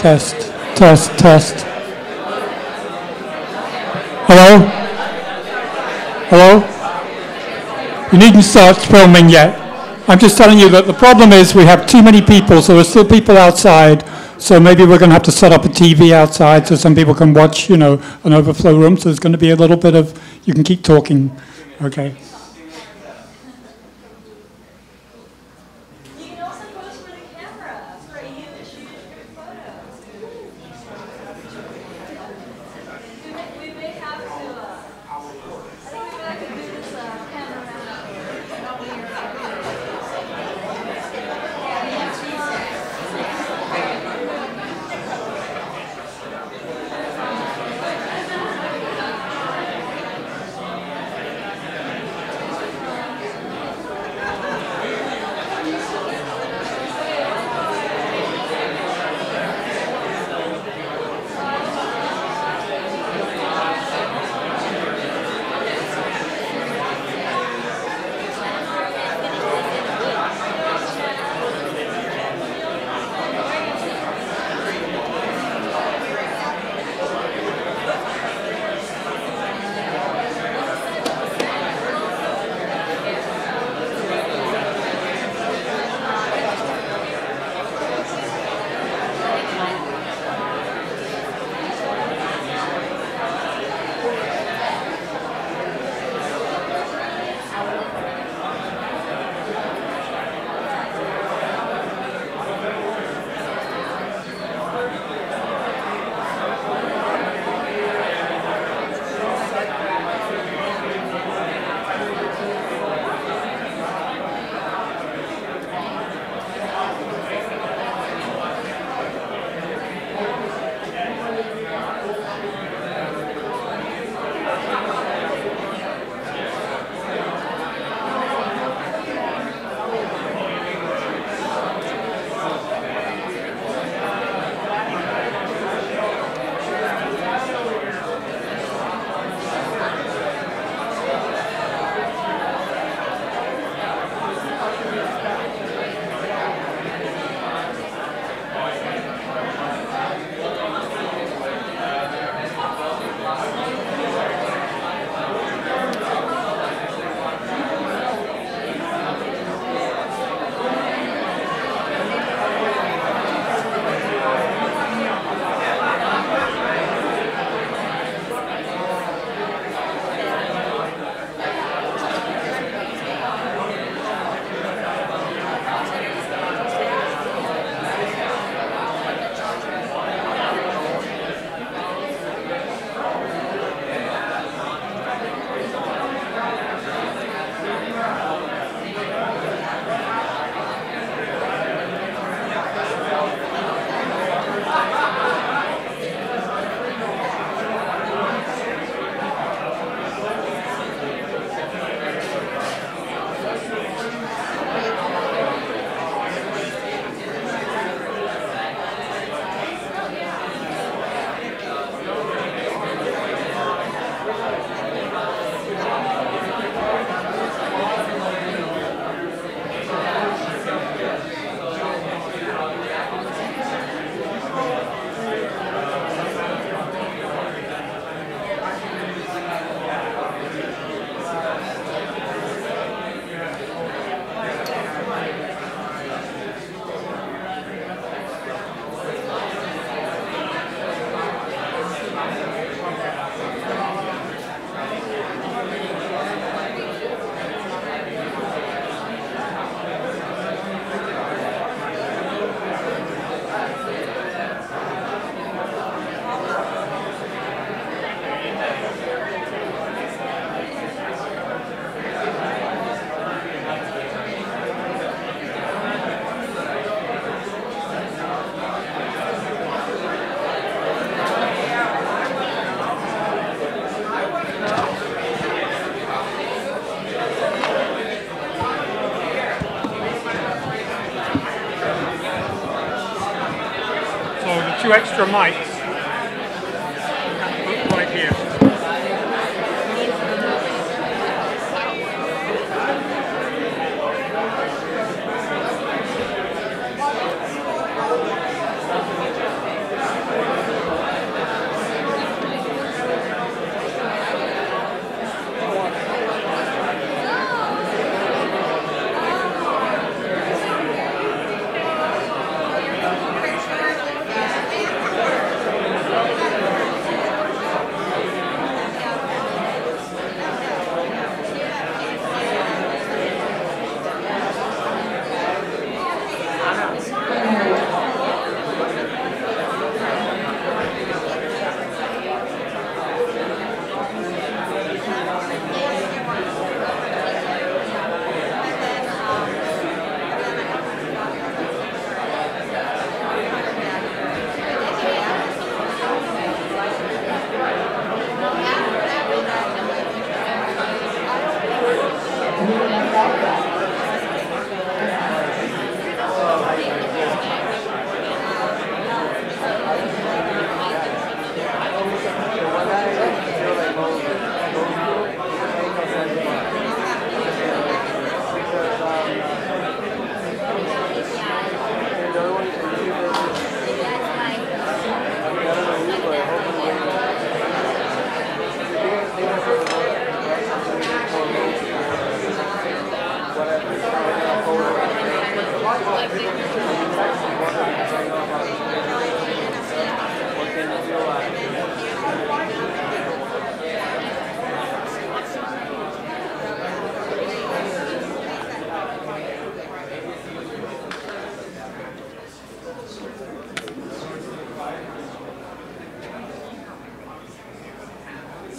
Test, test, test. Hello? Hello? You needn't start filming yet. I'm just telling you that the problem is we have too many people, so there's still people outside, so maybe we're going to have to set up a TV outside so some people can watch, you know, an overflow room, so there's going to be a little bit of, you can keep talking, okay? Two extra mics right here.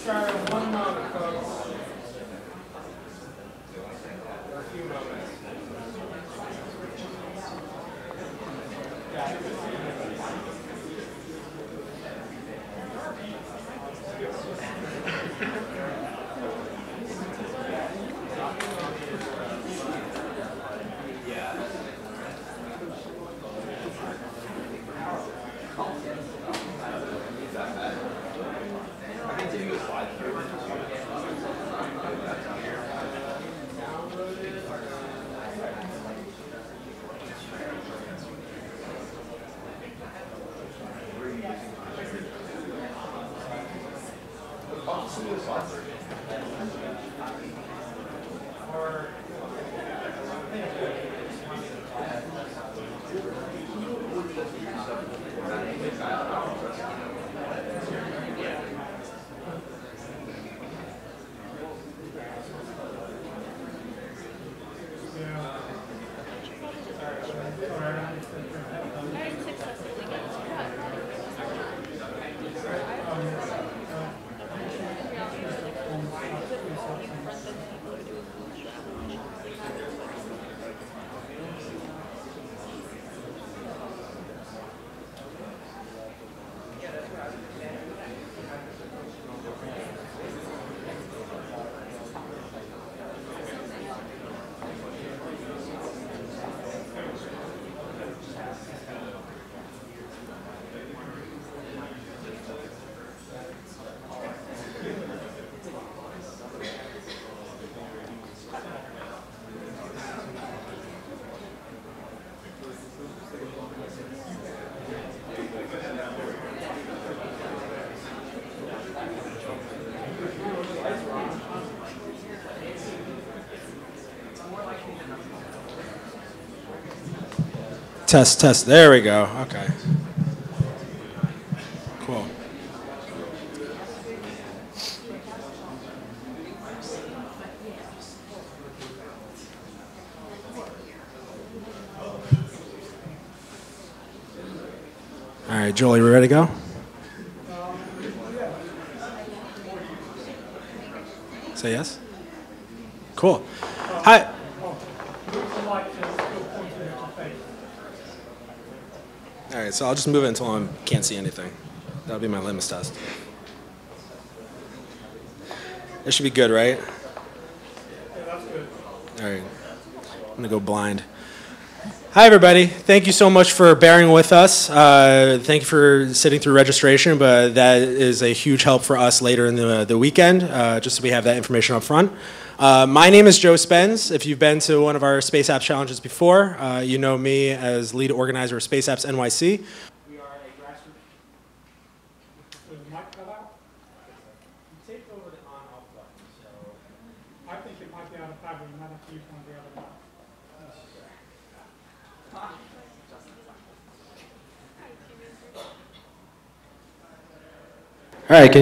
Test, test. There we go. Okay. Cool. All right, Julie, we ready to go? Say yes? Cool. Hi. All right, so I'll just move it until I can't see anything. That'll be my litmus test. This should be good, right? Yeah, that's good. All right. I'm going to go blind. Hi, everybody. Thank you so much for bearing with us. Thank you for sitting through registration, but that is a huge help for us later in the weekend, just so we have that information up front. My name is Joe Spence. If you've been to one of our Space Apps challenges before, you know me as lead organizer of Space Apps NYC. We are a grassroots. Does the mic cut out? You take over the on-off button, so I think it might be out of battery. You might have to use one of the other ones. all right.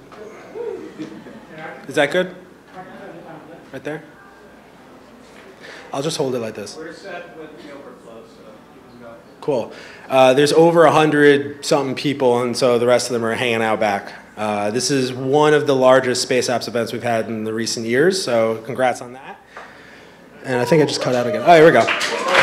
Is that good? Right there? I'll just hold it like this. We're set with the overflow, so you can go. Cool. There's over 100-something people, and so the rest of them are hanging out back. This is one of the largest Space Apps events we've had in the recent years, so congrats on that. And I think I just cut out again. Oh, here we go.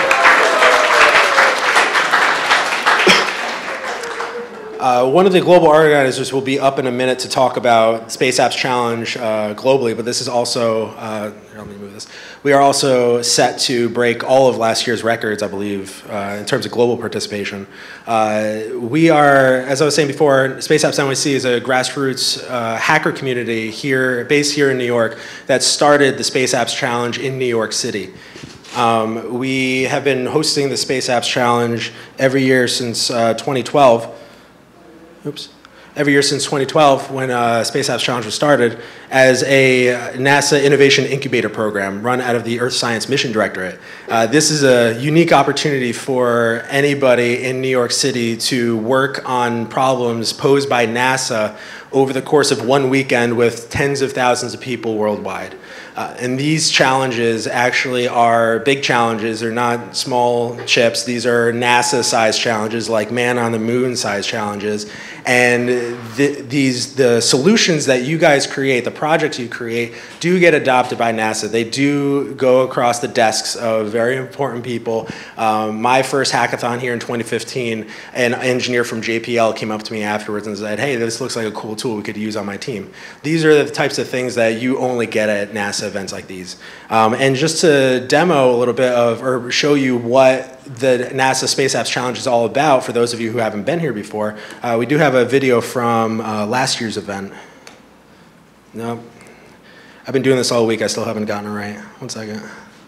One of the global organizers will be up in a minute to talk about Space Apps Challenge globally, but this is also, here, let me move this. We are also set to break all of last year's records, I believe, in terms of global participation. We are, as I was saying before, Space Apps NYC is a grassroots hacker community based here in New York that started the Space Apps Challenge in New York City. We have been hosting the Space Apps Challenge every year since 2012. Every year since 2012, when Space Apps Challenge was started, as a NASA Innovation Incubator Program run out of the Earth Science Mission Directorate. This is a unique opportunity for anybody in New York City to work on problems posed by NASA over the course of one weekend with tens of thousands of people worldwide. And these challenges actually are big challenges. They're not small chips. These are NASA-sized challenges, like man on the moon-sized challenges. And the solutions that you guys create, the projects you create, do get adopted by NASA. They do go across the desks of very important people. My first hackathon here in 2015, an engineer from JPL came up to me afterwards and said, hey, this looks like a cool tool we could use on my team. These are the types of things that you only get at NASA events like these. And just to demo a little bit of, or show you what the NASA Space Apps Challenge is all about, for those of you who haven't been here before, we do have a video from last year's event. Nope. I've been doing this all week. I still haven't gotten it right. One second.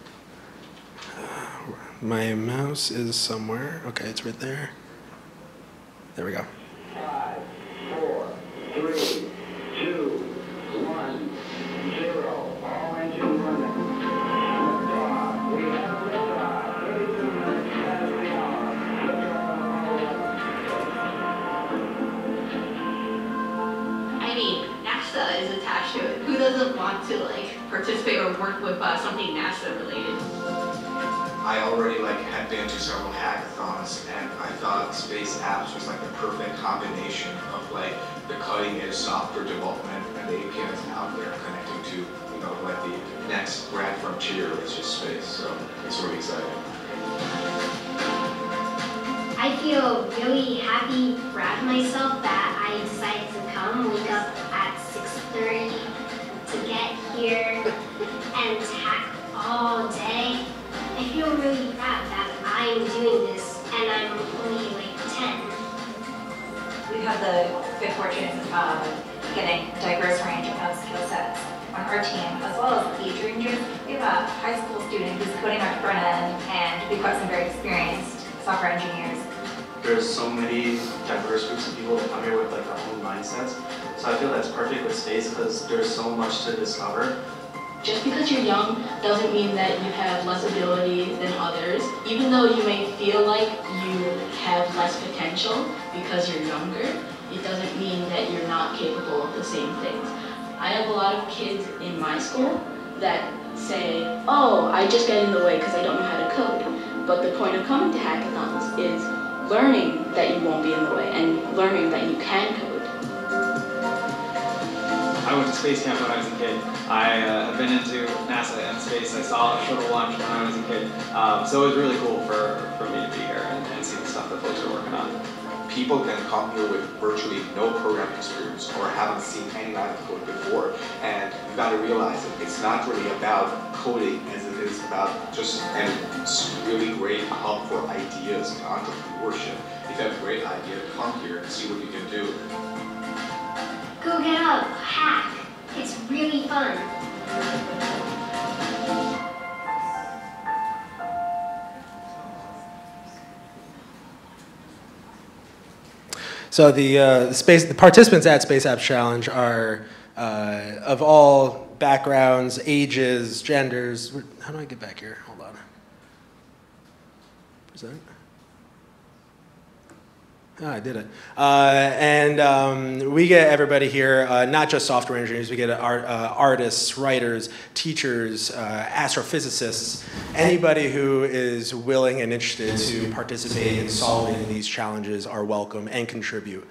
My mouse is somewhere. Okay, it's right there. There we go. 5, 4, 3, 2, 1, 0. All engines running. Liftoff. We have a liftoff. 32 minutes past the hour. I mean, NASA is attached to it. Who doesn't want to participate or work with something NASA related? I already had been to several hackathons, and I thought Space Apps was the perfect combination of the cutting edge software development and the APIs out there connecting to the next grand frontier, which is space. So it's really exciting. I feel really happy, proud of myself that I decided to come, wake up at 6:30 to get here and hack all day. I feel really proud that I'm doing this and I'm only 10. We have the good fortune of getting a diverse range of skill sets on our team, as well as age ranges. We have a high school student who's coding our front end, and we've got some very experienced software engineers. There's so many diverse groups of people that come here with their own mindsets. So I feel that's perfect with space because there's so much to discover. Just because you're young doesn't mean that you have less ability than others. Even though you may feel like you have less potential because you're younger, it doesn't mean that you're not capable of the same things. I have a lot of kids in my school that say, oh, I just get in the way because I don't know how to code. But the point of coming to hackathons is learning that you won't be in the way and learning that you can code. I went to space camp when I was a kid. I have been into NASA and space. I saw a shuttle launch when I was a kid. So it was really cool for me to be here and see the stuff that folks are working on. People can come here with virtually no programming experience or haven't seen any line of code before. And you got to realize that it's not really about coding as it is about just a really great hub for ideas and entrepreneurship. If you have a great idea, come here and see what you can do. Go get up, hack. It's really fun. So the participants at Space Apps Challenge are of all backgrounds, ages, genders. How do I get back here? Hold on. Present. Oh, I did it. And we get everybody here, not just software engineers, we get artists, writers, teachers, astrophysicists, anybody who is willing and interested to participate in solving these challenges are welcome and contribute.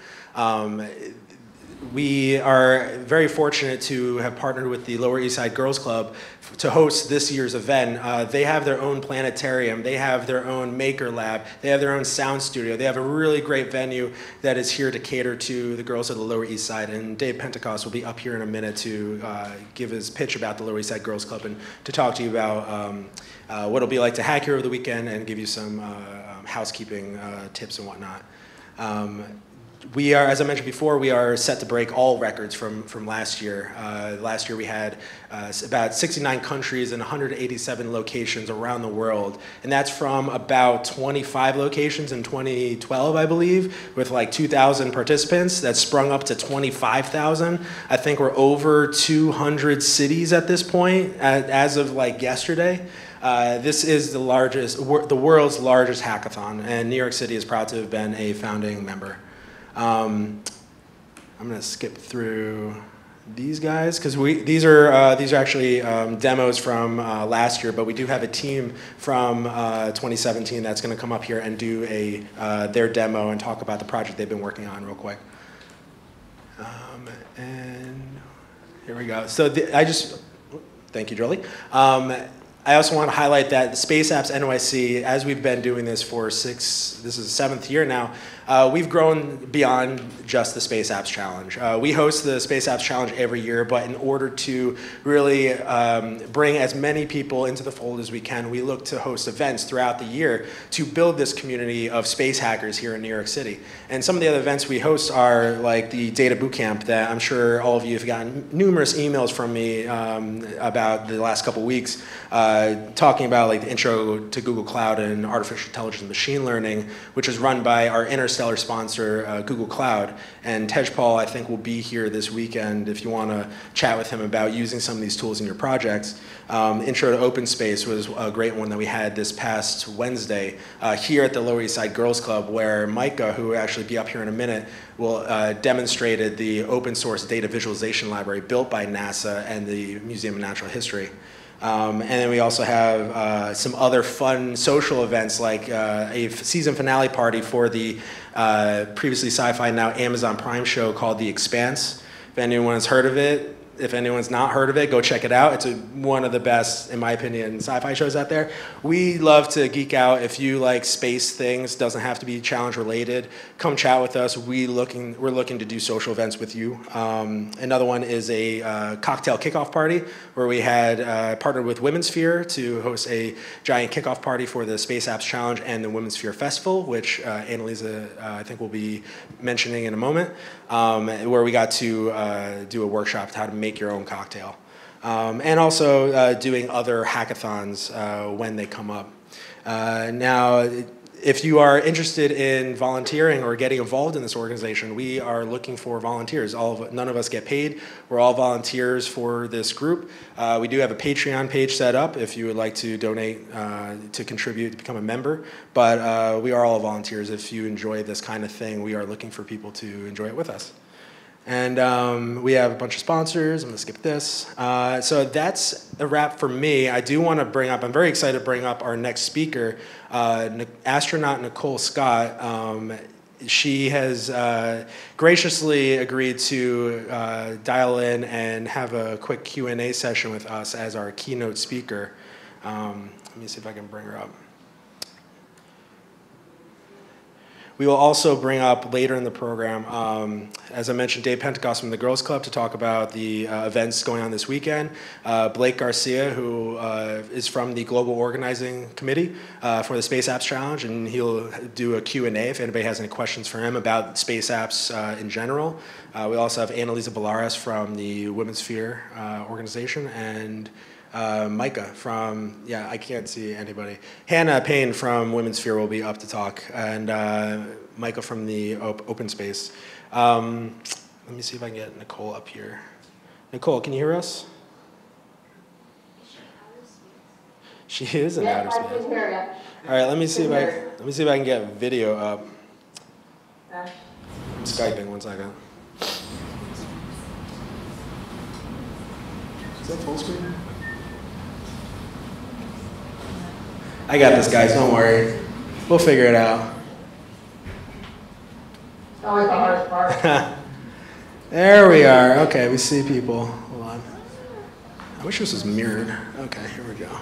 We are very fortunate to have partnered with the Lower East Side Girls Club to host this year's event. They have their own planetarium, they have their own maker lab, they have their own sound studio, they have a really great venue that is here to cater to the girls of the Lower East Side. And Dave Pentecost will be up here in a minute to give his pitch about the Lower East Side Girls Club and to talk to you about what it'll be like to hack here over the weekend and give you some housekeeping tips and whatnot. We are, as I mentioned before, we are set to break all records from last year. Last year we had about 69 countries and 187 locations around the world. And that's from about 25 locations in 2012, I believe, with like 2,000 participants. That sprung up to 25,000. I think we're over 200 cities at this point, as of like yesterday. This is the world's largest hackathon, and New York City is proud to have been a founding member. I'm going to skip through these guys because these are actually demos from last year, but we do have a team from 2017 that's going to come up here and do their demo and talk about the project they've been working on real quick. And here we go. So thank you, Julie. I also want to highlight that Space Apps NYC, as we've been doing this for this is the 7th year now, we've grown beyond just the Space Apps Challenge. We host the Space Apps Challenge every year, but in order to really bring as many people into the fold as we can, we look to host events throughout the year to build this community of space hackers here in New York City. And some of the other events we host are like the Data Bootcamp that I'm sure all of you have gotten numerous emails from me about the last couple weeks, talking about like the intro to Google Cloud and artificial intelligence and machine learning, which is run by our interstellar sponsor, Google Cloud. And Tej Paul, I think, will be here this weekend if you want to chat with him about using some of these tools in your projects. Intro to Open Space was a great one that we had this past Wednesday here at the Lower East Side Girls Club, where Micah, who will actually be up here in a minute, will demonstrated the open source data visualization library built by NASA and the Museum of Natural History. And then we also have some other fun social events like a season finale party for the previously Sci-Fi, now Amazon Prime show called The Expanse. If anyone's heard of it, if anyone's not heard of it, go check it out. It's one of the best, in my opinion, sci-fi shows out there. We love to geek out. If you like space things, doesn't have to be challenge related, come chat with us. We're looking to do social events with you. Another one is a cocktail kickoff party where we had partnered with Women's Sphere to host a giant kickoff party for the Space Apps Challenge and the Women's Sphere Festival, which Annalisa, I think, will be mentioning in a moment, where we got to do a workshop on how to make your own cocktail. And also doing other hackathons when they come up. Now, if you are interested in volunteering or getting involved in this organization, we are looking for volunteers. None of us get paid. We're all volunteers for this group. We do have a Patreon page set up if you would like to donate, to contribute, to become a member. But we are all volunteers. If you enjoy this kind of thing, we are looking for people to enjoy it with us. And we have a bunch of sponsors. I'm going to skip this. So that's a wrap for me. I do want to bring up, I'm very excited to bring up our next speaker, astronaut Nicole Scott. She has graciously agreed to dial in and have a quick Q&A session with us as our keynote speaker. Let me see if I can bring her up. We will also bring up later in the program, as I mentioned, Dave Pentecost from the Girls Club to talk about the events going on this weekend. Blake Garcia, who is from the Global Organizing Committee for the Space Apps Challenge, and he'll do a Q&A if anybody has any questions for him about space apps in general. We also have Annalisa Bellares from the Women's Sphere organization, and Micah from, I can't see anybody. Hannah Payne from Women's Sphere will be up to talk, and Micah from the Open Space. Let me see if I can get Nicole up here. Nicole, can you hear us? She is in outer space. I can hear you. All right, let me see if I can get video up. I'm Skyping, 1 second. Is that full screen? I got this, guys, don't worry. We'll figure it out. Always the hardest part. There we are. Okay, we see people. Hold on. I wish this was mirrored. Okay, here we go.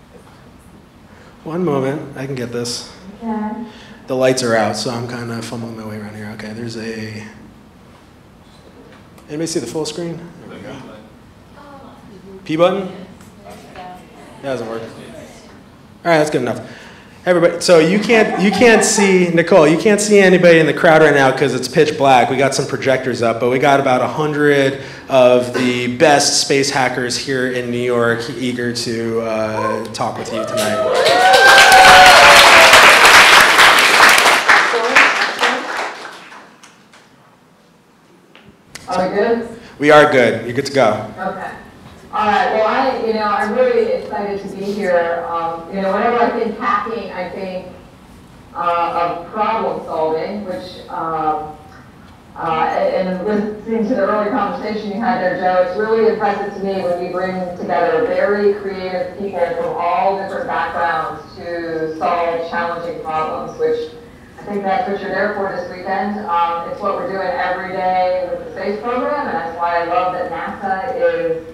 One moment. I can get this. Yeah. The lights are out, so I'm kind of fumbling my way around here. Okay, there's a... Anybody see the full screen? There we go. P button? That doesn't work. All right, that's good enough. Everybody, so you can't see, Nicole, you can't see anybody in the crowd right now because it's pitch black. We got some projectors up, but we got about 100 of the best space hackers here in New York eager to talk with you tonight. Are we good? We are good. You're good to go. Okay. All right. Well, I'm really excited to be here. Whenever I think hacking, I think of problem solving, which And listening to the early conversation you had there, Joe, it's really impressive to me when we bring together very creative people from all different backgrounds to solve challenging problems, which I think that's what you're there for this weekend. It's what we're doing every day with the space program, and that's why I love that NASA is,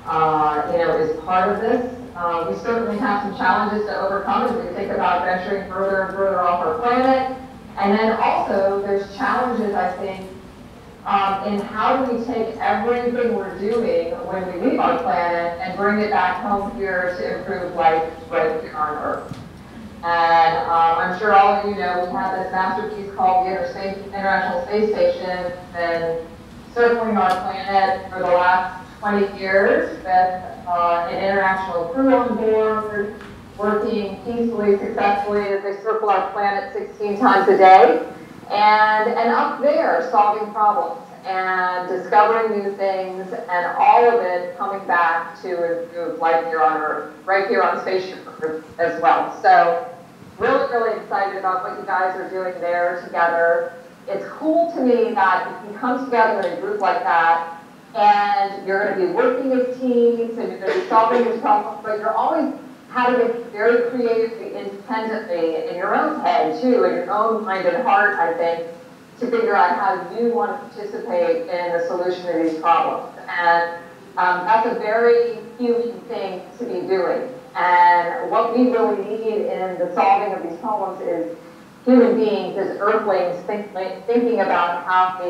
is part of this. We certainly have some challenges to overcome as we think about venturing further and further off our planet. And then also, there's challenges, I think, in how do we take everything we're doing when we leave our planet and bring it back home here to improve life right here on Earth. And I'm sure all of you know we have this masterpiece called the International Space Station, been circling our planet for the last 20 years with an international crew on board, working peacefully, successfully as they circle our planet 16 times a day. And up there, solving problems and discovering new things, and all of it coming back to improve life here on Earth, right here on Spaceship Earth as well. So really, really excited about what you guys are doing there together. It's cool to me that you can come together in a group like that, and you're going to be working as teams, and you're going to be solving these problems, but you're always having to think very creatively, independently, in your own head, too, in your own mind and heart, I think, to figure out how you want to participate in the solution to these problems. And that's a very human thing to be doing. And what we really need in the solving of these problems is human beings, as Earthlings, thinking about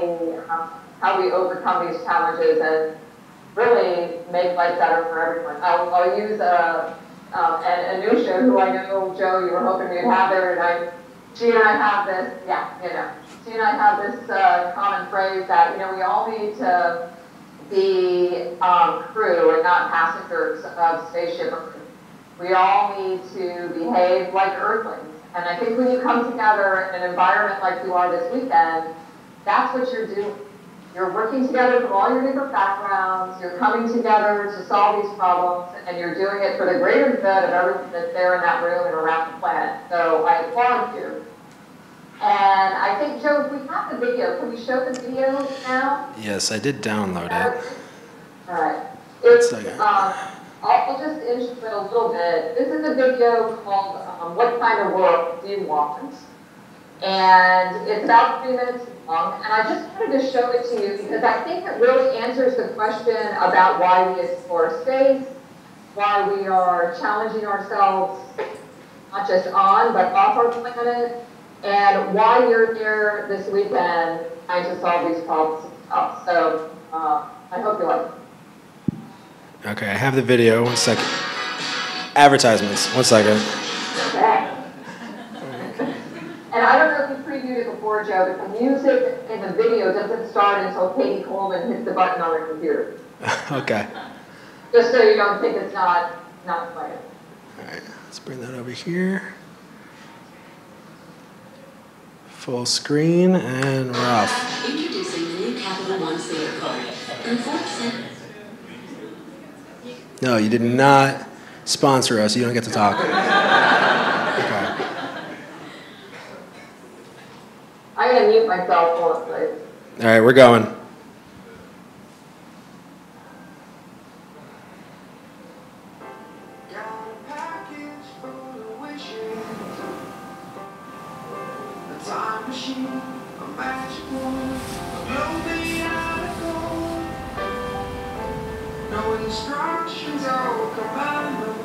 how we overcome these challenges and really make life better for everyone. I'll use Anusha, who I know, Joe, you were hoping we'd have there tonight. She and I have this, she and I have this common phrase that, we all need to be crew and not passengers of Spaceship Earth. We all need to behave like Earthlings. And I think when you come together in an environment like you are this weekend, that's what you're doing. You're working together from all your different backgrounds, you're coming together to solve these problems, and you're doing it for the greater good of everyone that's there in that room and around the planet. So I applaud you. And I think, Joe, if we have the video, can we show the video now? Yes, I did download it. All right. I'll just introduce it a little bit. This is a video called What Kind of World Do You Want? And it's about 3 minutes long, and I just wanted to show it to you because I think it really answers the question about why we explore space, why we are challenging ourselves, not just on, but off our planet, and why you're here this weekend trying to solve these problems. So I hope you like it. Okay, I have the video. 1 second. Advertisements. 1 second. Okay. And I don't know if you previewed it before, Joe, but the music in the video doesn't start until Katie Coleman hits the button on her computer. Okay. Just so you don't think it's not playing. All right, let's bring that over here. Full screen and we're off. Introducing the new Capital One Saver card. In 4%. No, you did not sponsor us. You don't get to talk. Okay. I'm going to mute myself for it, please. All right, we're going. Time machine, a magic wand, a glow beyond a goal. No instructions or commandos.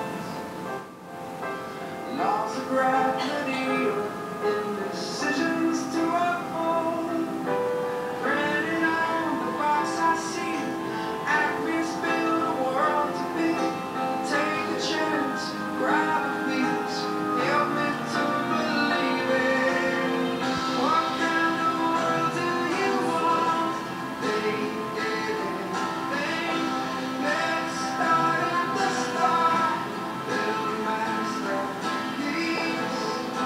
Laws of gravity, indecisions to uphold. Printed on the box I see, Acme's build a world to be. Take a chance, grab a piece, help me to believe it. What kind of world do you want? Let's start at the start. Build a masterpiece.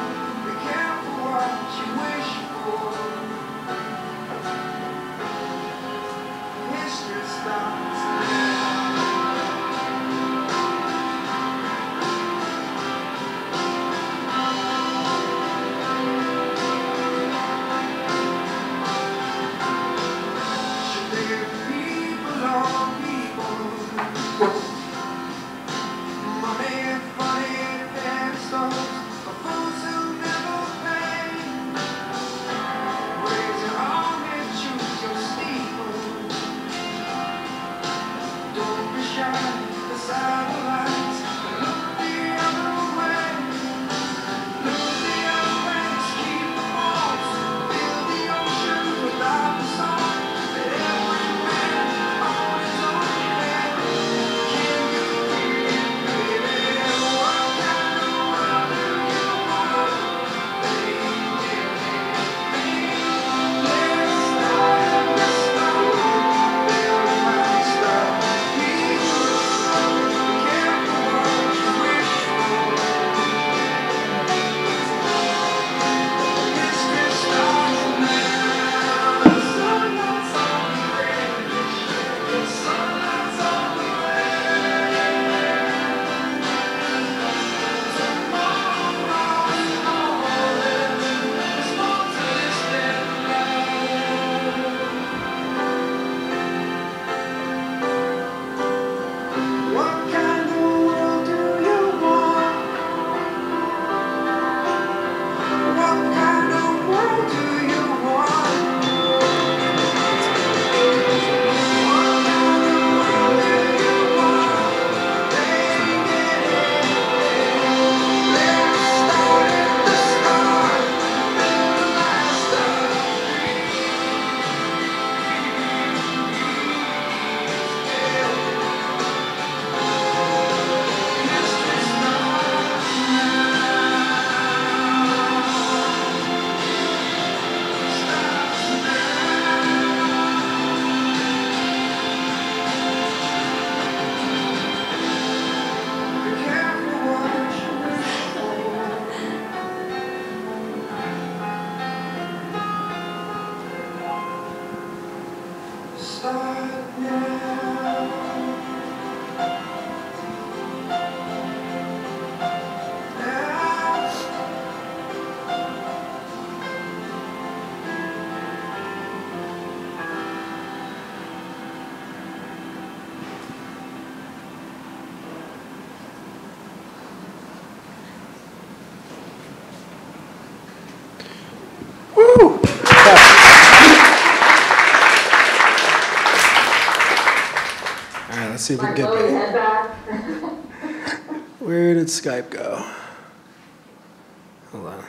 let's see if we My can get glowy back. head back. Where did Skype go? Hold on.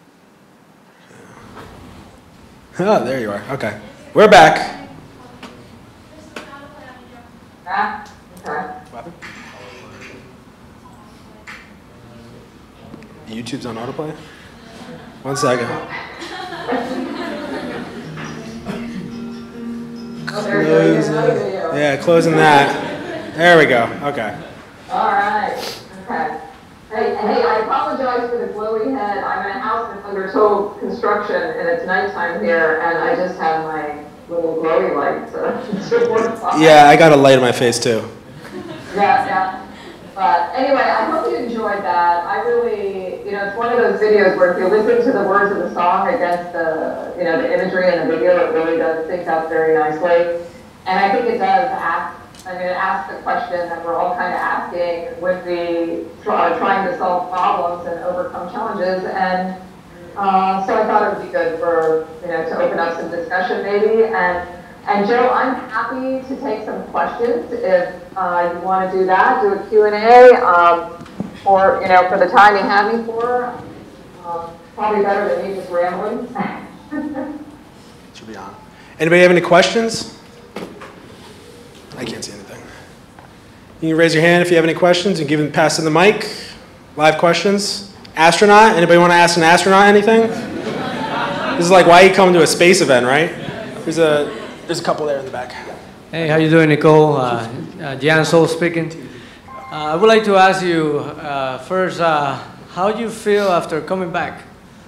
Oh, there you are. Okay. We're back. Ah, okay. What happened? YouTube's on autoplay? 1 second. Closing. Yeah, closing that. There we go. Okay. All right. Okay. Hey, I apologize for the glowy head. I'm in a house that's under total construction, and it's nighttime here, and I just have my little glowy light. So Yeah, I got a light in my face too. Yeah. But anyway, I hope you enjoyed that. I really, it's one of those videos where if you listen to the words of the song against the, the imagery in the video, it really does sync up very nicely. And I think it does it asks the question that we're all kind of asking with the trying to solve problems and overcome challenges. And so I thought it would be good for, to open up some discussion maybe. And Joe, I'm happy to take some questions if you want to do that, do a Q&A, or, for the time you have me for. Probably better than me just rambling. Should be on. Anybody have any questions? I can't see anything. You can raise your hand if you have any questions and pass in the mic. Live questions. Astronaut? Anybody want to ask an astronaut anything? This is like why you come to a space event, right? There's a couple there in the back. Hey, how you doing, Nicole? Jan Sol speaking. I would like to ask you first, how do you feel after coming back?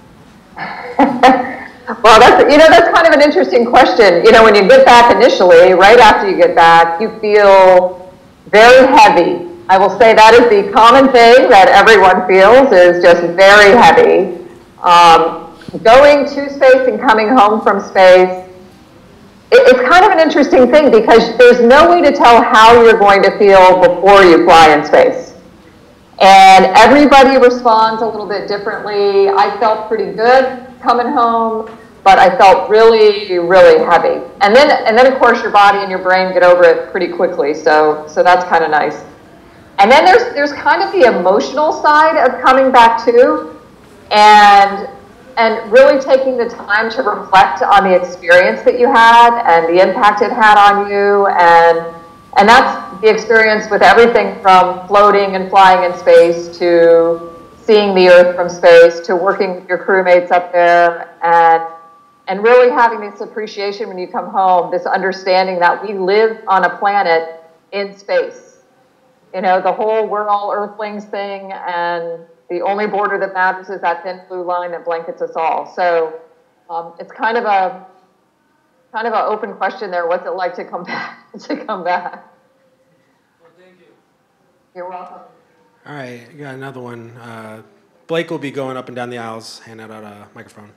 Well, that's kind of an interesting question. When you get back initially, right after you get back, you feel very heavy. I will say that is the common thing that everyone feels, is just very heavy. Going to space and coming home from space, it's kind of an interesting thing because there's no way to tell how you're going to feel before you fly in space. And everybody responds a little bit differently. I felt pretty good coming home, but I felt really, really heavy. And then of course your body and your brain get over it pretty quickly, so that's kind of nice. And then there's kind of the emotional side of coming back too, and really taking the time to reflect on the experience that you had and the impact it had on you, and that's the experience with everything from floating and flying in space to seeing the Earth from space to working with your crewmates up there, and really having this appreciation when you come home, this understanding that we live on a planet in space. The whole we're all Earthlings thing, and the only border that matters is that thin blue line that blankets us all. So it's kind of an open question there. What's it like to come back? Well, thank you. You're welcome. All right, you got another one. Blake will be going up and down the aisles, hand out a microphone.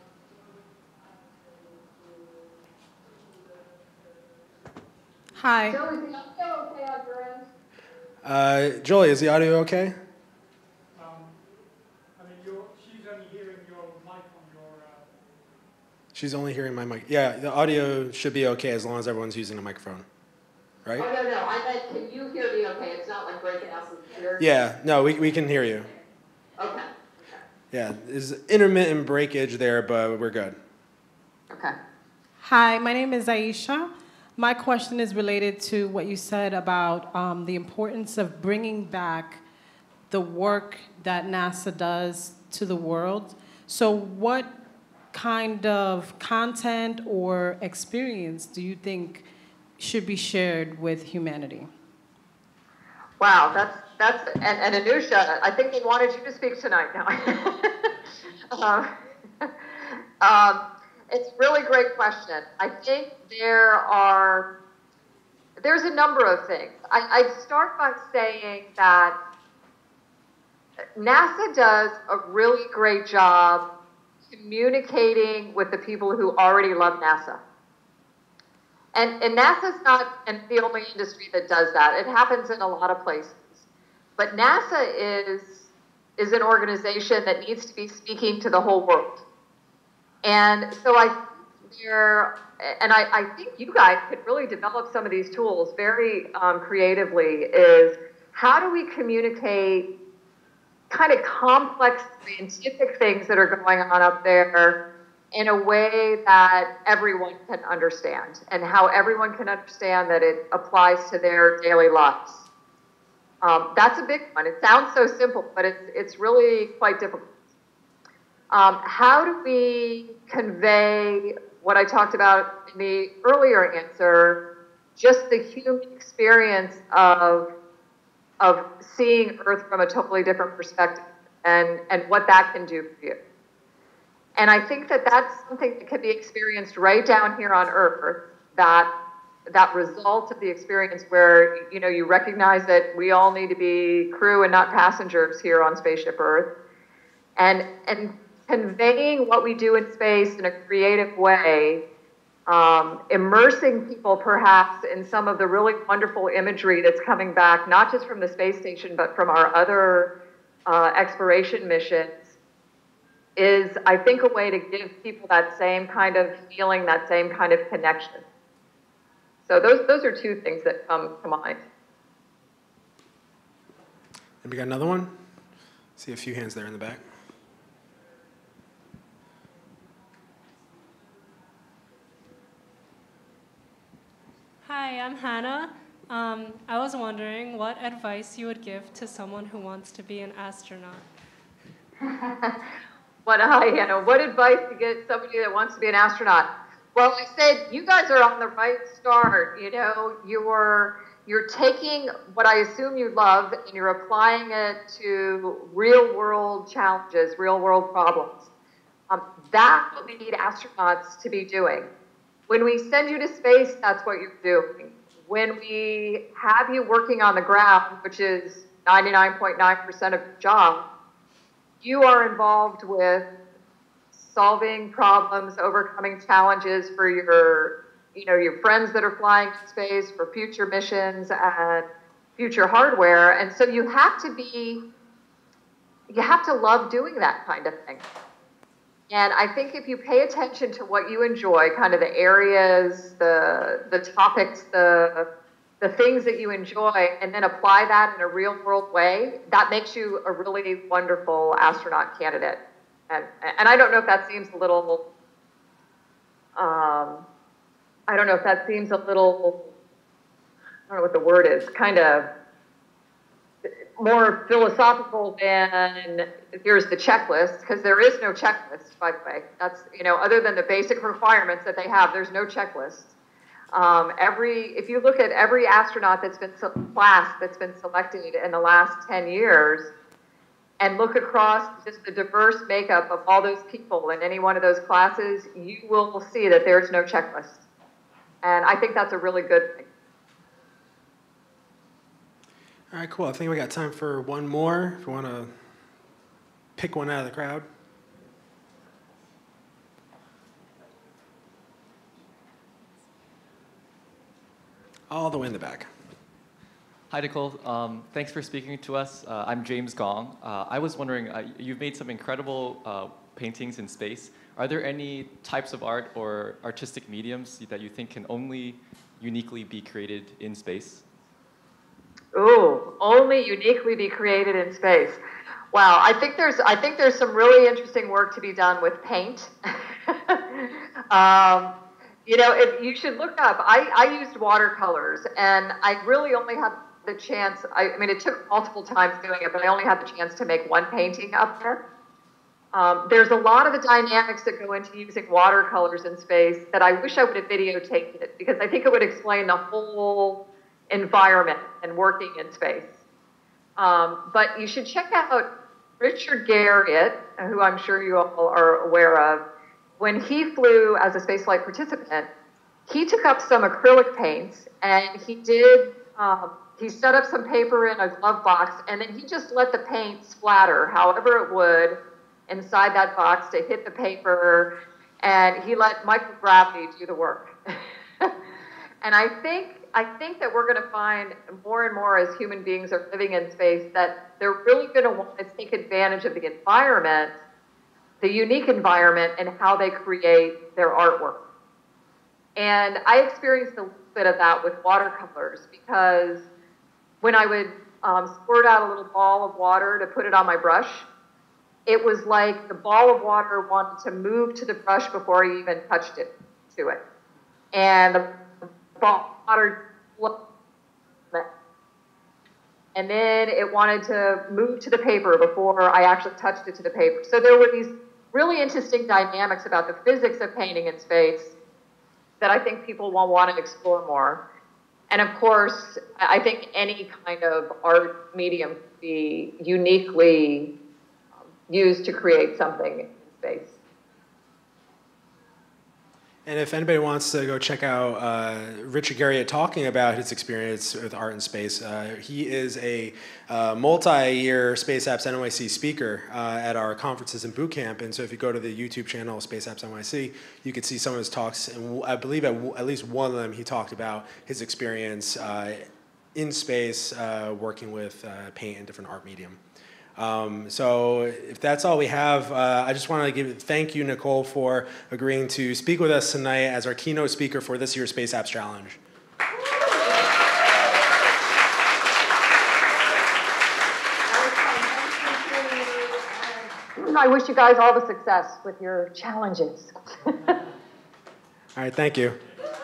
Hi. Joe, is the audio okay on your end? Julie, is the audio okay? She's only hearing your mic on your... She's only hearing my mic. Yeah, the audio should be okay as long as everyone's using a microphone, right? Oh, no, I meant, can you hear me okay? It's not like breaking out some computer. Yeah, no, we can hear you. Okay. Yeah, there's intermittent breakage there, but we're good. Okay. Hi, my name is Aisha. My question is related to what you said about the importance of bringing back the work that NASA does to the world. So what kind of content or experience do you think should be shared with humanity? Wow, that's and Anusha, I think they wanted you to speak tonight now. It's a really great question. I think there's a number of things. I'd start by saying that NASA does a really great job communicating with the people who already love NASA. And NASA's not the only industry that does that. It happens in a lot of places. But NASA is an organization that needs to be speaking to the whole world. And so there, and I think you guys could really develop some of these tools very creatively, is how do we communicate kind of complex scientific things that are going on up there in a way that everyone can understand, and how everyone can understand that it applies to their daily lives. That's a big one. It sounds so simple, but it's really quite difficult. How do we convey what I talked about in the earlier answer, just the human experience of seeing Earth from a totally different perspective, and what that can do for you. And I think that that's something that can be experienced right down here on Earth, that result of the experience where, you know, you recognize that we all need to be crew and not passengers here on Spaceship Earth, and conveying what we do in space in a creative way, immersing people perhaps in some of the really wonderful imagery that's coming back, not just from the space station, but from our other exploration missions, is, I think, a way to give people that same kind of feeling, that same kind of connection. So those are two things that come to mind. And we got another one? See a few hands there in the back. Hi, I'm Hannah. I was wondering what advice you would give to someone who wants to be an astronaut. What advice to get somebody that wants to be an astronaut? Well, I said you guys are on the right start. You know, you're taking what I assume you love and you're applying it to real world challenges, real world problems. That's what we need astronauts to be doing. When we send you to space, that's what you're doing. When we have you working on the ground, which is 99.9% of your job, you are involved with solving problems, overcoming challenges for your friends that are flying to space, for future missions and future hardware. And so you have to love doing that kind of thing. And I think if you pay attention to what you enjoy, kind of the areas, the topics, the things that you enjoy, and then apply that in a real world way, that makes you a really wonderful astronaut candidate. And I don't know if that seems a little, I don't know what the word is, kind of more philosophical than here's the checklist, because there is no checklist, by the way. That's, other than the basic requirements that they have, there's no checklist. If you look at every astronaut that's been selected in the last 10 years, and look across just the diverse makeup of all those people in any one of those classes, you will see that there's no checklist. And I think that's a really good thing. All right, cool. I think we got time for one more, if you want to pick one out of the crowd. All the way in the back. Hi, Nicole. Thanks for speaking to us. I'm James Gong. I was wondering, you've made some incredible paintings in space. Are there any types of art or artistic mediums that you think can only uniquely be created in space? Ooh, only uniquely be created in space. Wow, I think there's some really interesting work to be done with paint. If you should look up. I used watercolors, and I really only had the chance. It took multiple times doing it, but I only had the chance to make one painting up there. There's a lot of the dynamics that go into using watercolors in space that I wish I would have videotaped it, because I think it would explain the whole environment and working in space. But you should check out Richard Garriott, who I'm sure you all are aware of. When he flew as a spaceflight participant, he took up some acrylic paints, and he set up some paper in a glove box, and then he just let the paint splatter however it would inside that box to hit the paper, and he let microgravity do the work. And I think that we're going to find more and more as human beings are living in space that they're really going to want to take advantage of the environment, the unique environment, and how they create their artwork. And I experienced a little bit of that with watercolors, because when I would squirt out a little ball of water to put it on my brush, it was like the ball of water wanted to move to the brush before I even touched it to it. And the ball of water, and then it wanted to move to the paper before I actually touched it to the paper. So there were these really interesting dynamics about the physics of painting in space that I think people will want to explore more. And of course, I think any kind of art medium can be uniquely used to create something in space. And if anybody wants to go check out Richard Garriott talking about his experience with art in space, he is a multi-year Space Apps NYC speaker at our conferences and boot camp. And so if you go to the YouTube channel, Space Apps NYC, you can see some of his talks. And I believe at least one of them, he talked about his experience in space working with paint and different art medium. So if that's all we have, I just want to thank you, Nicole, for agreeing to speak with us tonight as our keynote speaker for this year's Space Apps Challenge. I wish you guys all the success with your challenges. All right, thank you.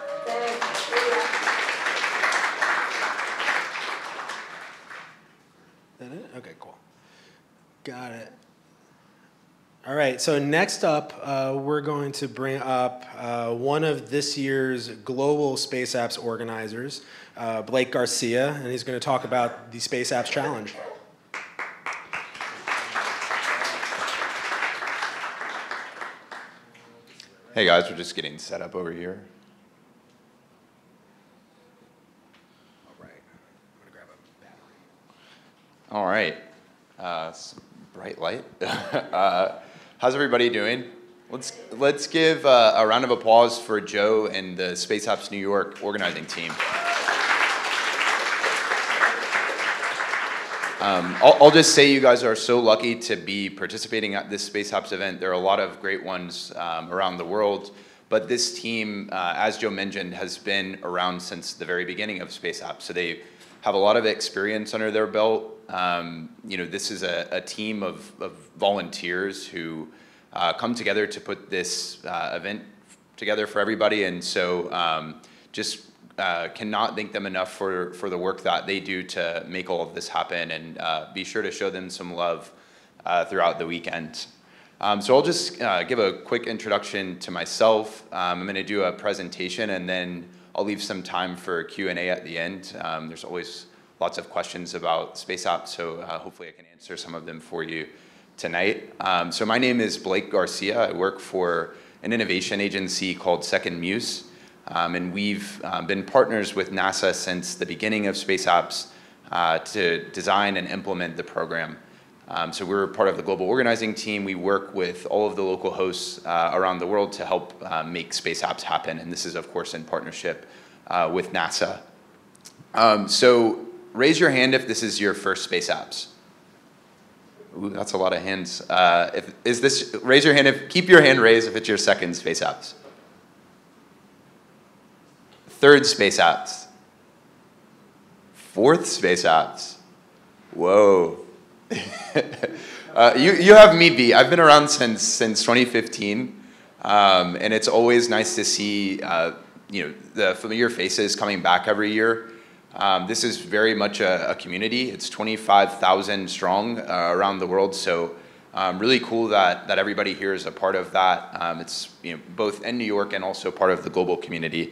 That it? Okay, cool. Got it. All right, so next up, we're going to bring up one of this year's global Space Apps organizers, Blake Garcia, and he's going to talk about the Space Apps Challenge. Hey guys, we're just getting set up over here. All right. Bright light. How's everybody doing? Let's give a round of applause for Joe and the Space Apps New York organizing team. I'll just say you guys are so lucky to be participating at this Space Apps event. There are a lot of great ones around the world, but this team, as Joe mentioned, has been around since the very beginning of Space Apps. So they have a lot of experience under their belt. This is a team of volunteers who come together to put this event together for everybody, and so just cannot thank them enough for the work that they do to make all of this happen, and be sure to show them some love throughout the weekend. So I'll just give a quick introduction to myself. I'm going to do a presentation, and then I'll leave some time for Q&A at the end. There's always lots of questions about Space Apps, so hopefully I can answer some of them for you tonight. So my name is Blake Garcia. I work for an innovation agency called Second Muse, and we've been partners with NASA since the beginning of Space Apps to design and implement the program. So we're part of the global organizing team. We work with all of the local hosts around the world to help make Space Apps happen, and this is, of course, in partnership with NASA. So raise your hand if this is your first Space Apps. Ooh, that's a lot of hands. Raise your hand keep your hand raised if it's your second Space Apps. Third Space Apps. Fourth Space Apps. Whoa. You have me beat. I've been around since 2015, and it's always nice to see the familiar faces coming back every year. This is very much a community. It's 25,000 strong around the world, so really cool that everybody here is a part of that. It's both in New York and also part of the global community.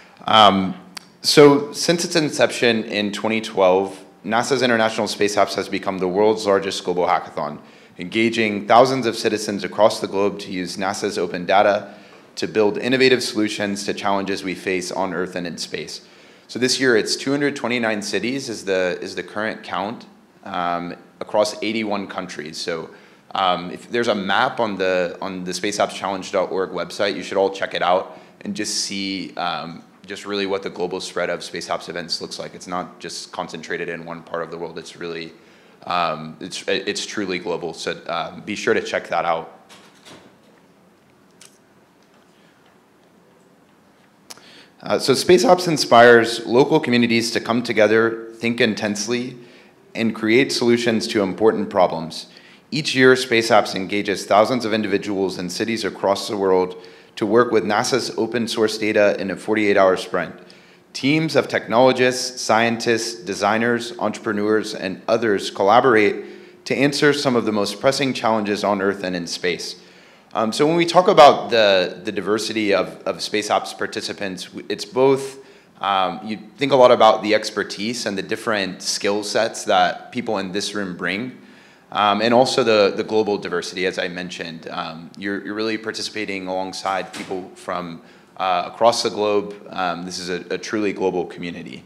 So since its inception in 2012, NASA's International Space Apps has become the world's largest global hackathon, engaging thousands of citizens across the globe to use NASA's open data to build innovative solutions to challenges we face on Earth and in space. So this year it's 229 cities is the current count across 81 countries. So if there's a map on the spaceappschallenge.org website, you should all check it out and just see just really what the global spread of Space Apps events looks like. It's not just concentrated in one part of the world. It's really, it's truly global. So be sure to check that out. So Space Apps inspires local communities to come together, think intensely, and create solutions to important problems. Each year, Space Apps engages thousands of individuals in cities across the world to work with NASA's open source data in a 48-hour sprint. Teams of technologists, scientists, designers, entrepreneurs, and others collaborate to answer some of the most pressing challenges on Earth and in space. So when we talk about the diversity of Space Apps participants, it's both, you think a lot about the expertise and the different skill sets that people in this room bring, and also the global diversity, as I mentioned. You're really participating alongside people from across the globe. This is a truly global community.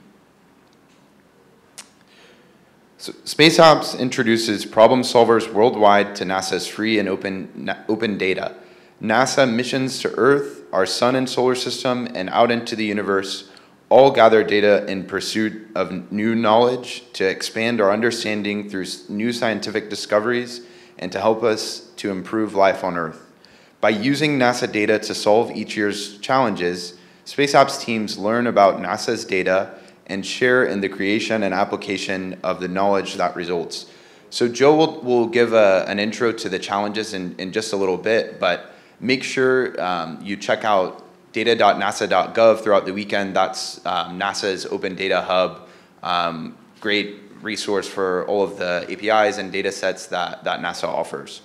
So Space Apps introduces problem solvers worldwide to NASA's free and open data. NASA missions to Earth, our sun and solar system, and out into the universe all gather data in pursuit of new knowledge to expand our understanding through new scientific discoveries and to help us to improve life on Earth. By using NASA data to solve each year's challenges, Space Apps teams learn about NASA's data and share in the creation and application of the knowledge that results. So Joe will give an intro to the challenges in just a little bit, but make sure you check out data.nasa.gov throughout the weekend. That's NASA's Open Data Hub, great resource for all of the APIs and data sets that NASA offers.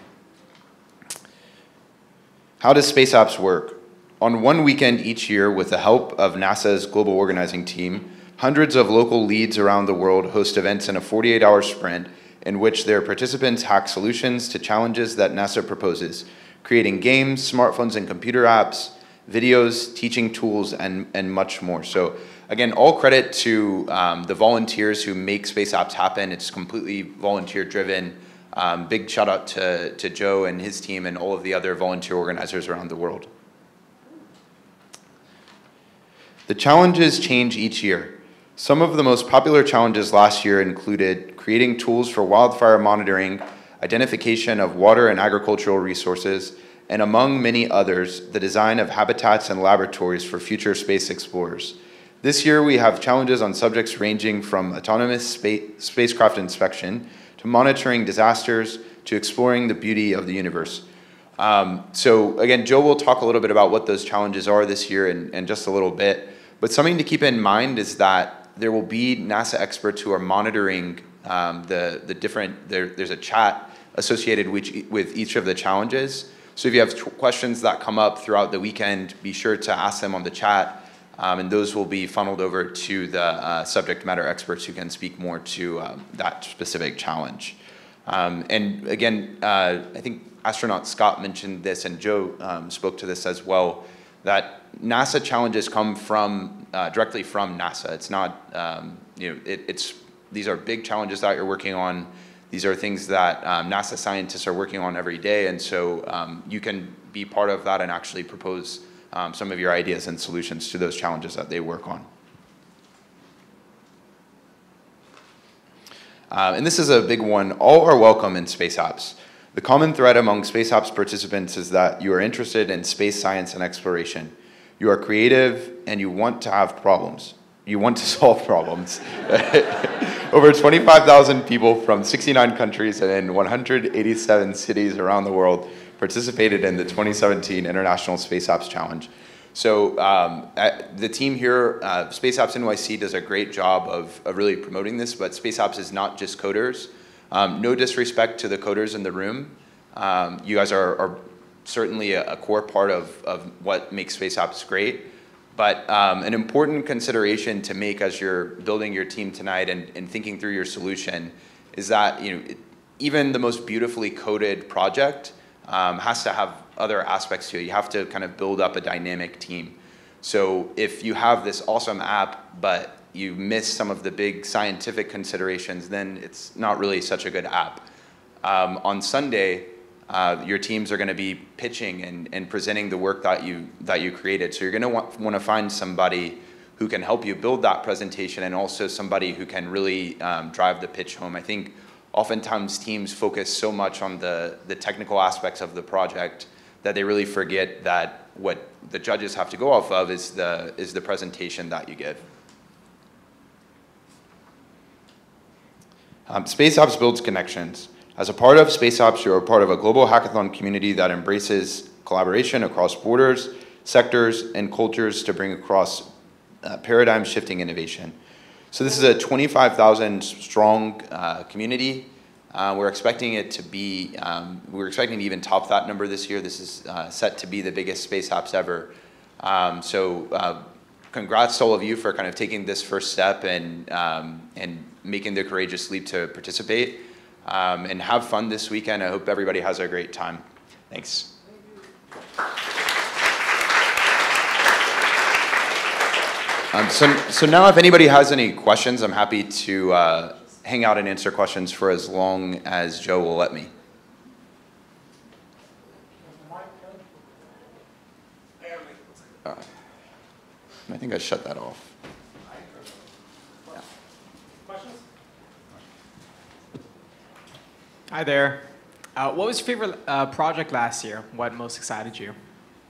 How does Space Apps work? On one weekend each year, with the help of NASA's global organizing team, hundreds of local leads around the world host events in a 48-hour sprint in which their participants hack solutions to challenges that NASA proposes, creating games, smartphones and computer apps, videos, teaching tools, and much more. So again, all credit to the volunteers who make Space Apps happen. It's completely volunteer-driven. Big shout out to Joe and his team and all of the other volunteer organizers around the world. The challenges change each year. Some of the most popular challenges last year included creating tools for wildfire monitoring, identification of water and agricultural resources, and among many others, the design of habitats and laboratories for future space explorers. This year we have challenges on subjects ranging from autonomous spacecraft inspection to monitoring disasters to exploring the beauty of the universe. So again, Joe will talk a little bit about what those challenges are this year in just a little bit. But something to keep in mind is that there will be NASA experts who are monitoring the different, there's a chat associated with each of the challenges. So if you have questions that come up throughout the weekend, be sure to ask them on the chat, and those will be funneled over to the subject matter experts who can speak more to that specific challenge. And again, I think astronaut Scott mentioned this, and Joe spoke to this as well, that NASA challenges come from directly from NASA. It's not, these are big challenges that you're working on. These are things that NASA scientists are working on every day, and so you can be part of that and actually propose some of your ideas and solutions to those challenges that they work on. And this is a big one. All are welcome in Space Apps. The common thread among Space Apps participants is that you are interested in space science and exploration. You are creative and you want to have problems. You want to solve problems. Over 25,000 people from 69 countries and in 187 cities around the world participated in the 2017 International Space Apps Challenge. So the team here, Space Apps NYC, does a great job of really promoting this, but Space Apps is not just coders. No disrespect to the coders in the room. You guys are certainly a core part of what makes Space Apps great. But an important consideration to make as you're building your team tonight and thinking through your solution is that even the most beautifully coded project has to have other aspects to it. You have to kind of build up a dynamic team. So if you have this awesome app, but you miss some of the big scientific considerations, then it's not really such a good app. On Sunday, your teams are going to be pitching and presenting the work that you created. So you're going to want to find somebody who can help you build that presentation and also somebody who can really drive the pitch home. I think oftentimes teams focus so much on the technical aspects of the project, that they really forget that what the judges have to go off of is the presentation that you give. Space Apps builds connections. As a part of Space Apps, you're a part of a global hackathon community that embraces collaboration across borders, sectors, and cultures to bring across paradigm-shifting innovation. So this is a 25,000 strong community. We're expecting it to be, we're expecting to even top that number this year. This is set to be the biggest Space Apps ever. Congrats to all of you for kind of taking this first step and making the courageous leap to participate. And have fun this weekend. I hope everybody has a great time. Thanks. So now if anybody has any questions, I'm happy to hang out and answer questions for as long as Joe will let me. I think I shut that off. Hi there. What was your favorite project last year? What most excited you?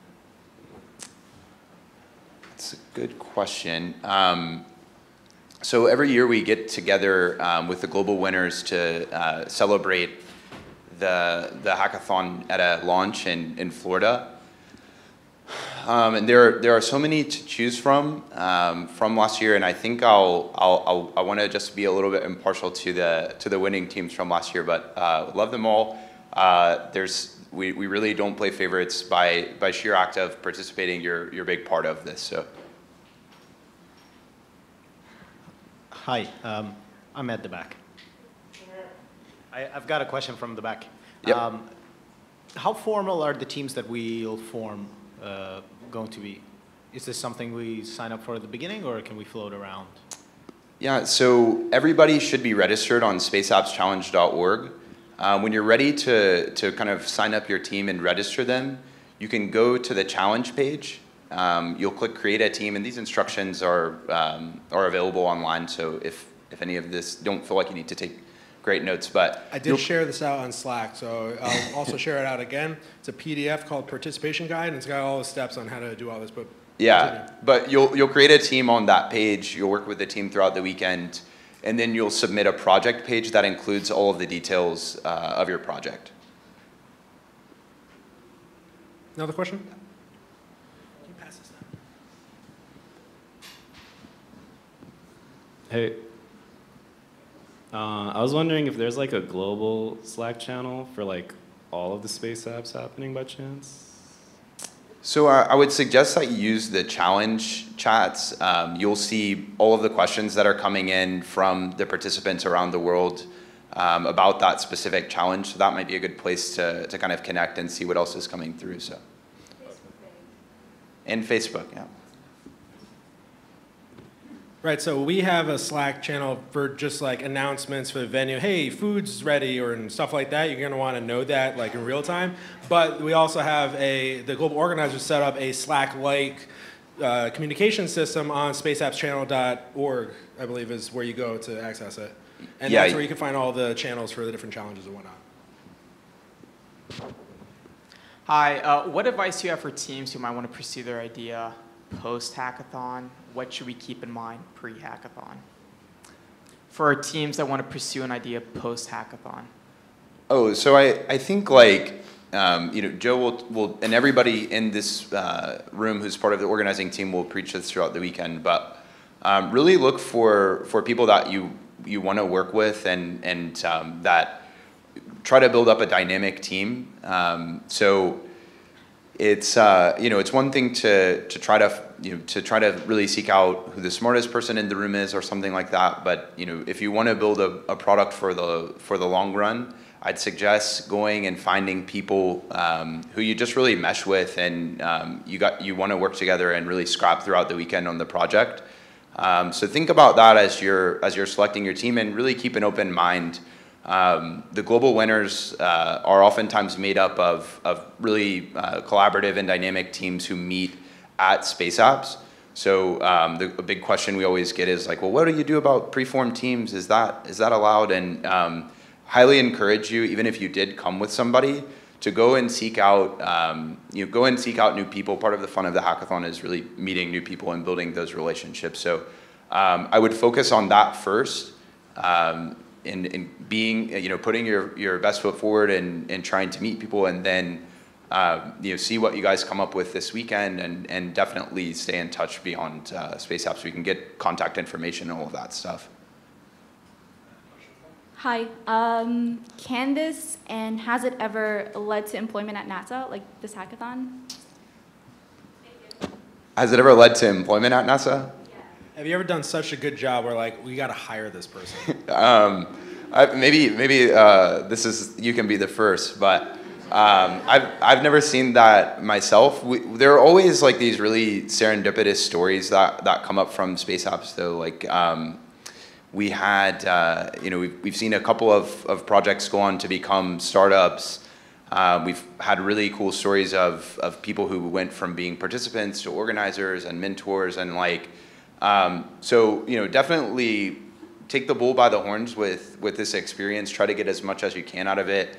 That's a good question. So every year we get together with the global winners to celebrate the hackathon at a launch in Florida. And there are so many to choose from last year, and I think I want to just be a little bit impartial to the winning teams from last year, but love them all. We really don't play favorites by sheer act of participating. You're a big part of this. So. Hi, I'm at the back. I've got a question from the back. Yep. How formal are the teams that we'll form going to be? Is this something we sign up for at the beginning, or can we float around? Yeah, so everybody should be registered on spaceappschallenge.org. When you're ready to kind of sign up your team and register them, you can go to the challenge page. You'll click create a team, and these instructions are available online. So if any of this, don't feel like you need to take great notes, but I did share this out on Slack, so I'll also share it out again. It's a PDF called Participation Guide, and it's got all the steps on how to do all this. But yeah, but you'll create a team on that page. You'll work with the team throughout the weekend, and then you'll submit a project page that includes all of the details of your project. Another question? Hey, I was wondering if there's like a global Slack channel for like all of the space apps happening by chance? So I would suggest that you use the challenge chats. You'll see all of the questions that are coming in from the participants around the world about that specific challenge. So that might be a good place to kind of connect and see what else is coming through. So. And Facebook, yeah. Right, so we have a Slack channel for just like announcements for the venue. Hey, food's ready, or and stuff like that. You're gonna want to know that like in real time. But we also have the global organizers set up a Slack-like communication system on spaceappschannel.org, I believe is where you go to access it. And that's where you can find all the channels for the different challenges and whatnot. Hi, what advice do you have for teams who might want to pursue their idea post-hackathon? What should we keep in mind pre-hackathon? For our teams that want to pursue an idea post-hackathon. Oh, so I think like, Joe will, and everybody in this room who's part of the organizing team will preach this throughout the weekend, but really look for people that you want to work with and that try to build up a dynamic team. So it's it's one thing to try to really seek out who the smartest person in the room is or something like that. But if you want to build a product for the long run, I'd suggest going and finding people who you just really mesh with, and you want to work together and really scrap throughout the weekend on the project. So think about that as you're selecting your team, and really keep an open mind. The global winners are oftentimes made up of really collaborative and dynamic teams who meet at Space Apps. So a big question we always get is like, well, what do you do about preformed teams? Is that allowed? And highly encourage you, even if you did come with somebody, to go and seek out, go and seek out new people. Part of the fun of the hackathon is really meeting new people and building those relationships. So I would focus on that first, in being, putting your best foot forward and trying to meet people, and then see what you guys come up with this weekend, and definitely stay in touch beyond Space Apps so we can get contact information and all of that stuff. Hi, can this and has it ever led to employment at NASA, like this hackathon? Has it ever led to employment at NASA? Have you ever done such a good job where like, we got to hire this person? Maybe this is, you can be the first, but I've never seen that myself. There are always like these really serendipitous stories that come up from Space Apps though. Like we had, we've seen a couple of projects go on to become startups. We've had really cool stories of people who went from being participants to organizers and mentors, and like, so definitely take the bull by the horns with this experience. Try to get as much as you can out of it.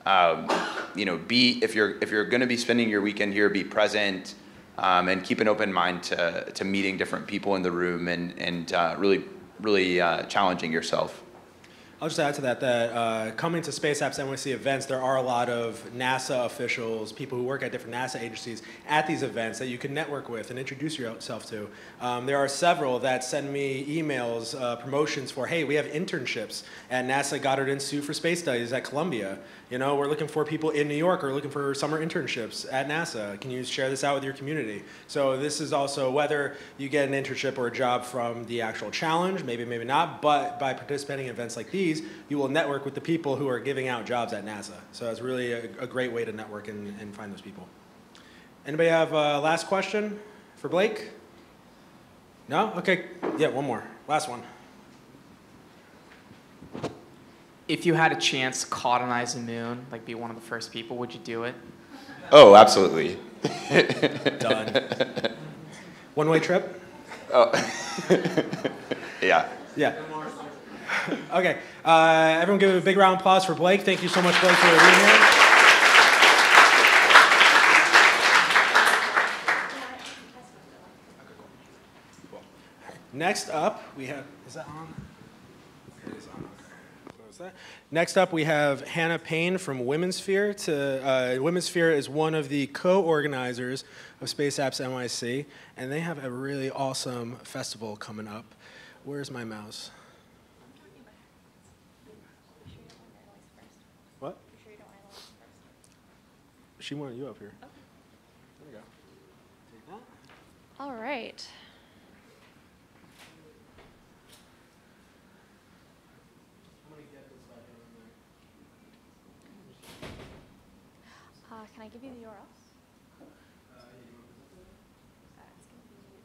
If you're going to be spending your weekend here, be present, and keep an open mind to meeting different people in the room, and really challenging yourself. I'll just add to that coming to Space Apps NYC events, there are a lot of NASA officials, people who work at different NASA agencies at these events that you can network with and introduce yourself to. There are several that send me emails, promotions for, hey, we have internships at NASA Goddard Institute for Space Studies at Columbia. We're looking for people in New York or looking for summer internships at NASA. Can you share this out with your community? So this is also whether you get an internship or a job from the actual challenge, maybe not, but by participating in events like these, you will network with the people who are giving out jobs at NASA. So it's really a great way to network and find those people. Anybody have a last question for Blake? No? Okay, yeah, one more. Last one. If you had a chance to colonize the moon, like be one of the first people, would you do it? Oh, absolutely. Done. One-way trip? Oh. Yeah. Yeah. Okay. Everyone give a big round of applause for Blake. Thank you so much, Blake, for being here. Next up, we have, is that on? It is on, okay. Close that. Next up, we have Hannah Payne from Women's Sphere. Women's Sphere is one of the co-organizers of Space Apps NYC, and they have a really awesome festival coming up. Where's my mouse? What? She wanted you up here. Okay. There you go. Take that. All right. Can I give you the URL? It's going to be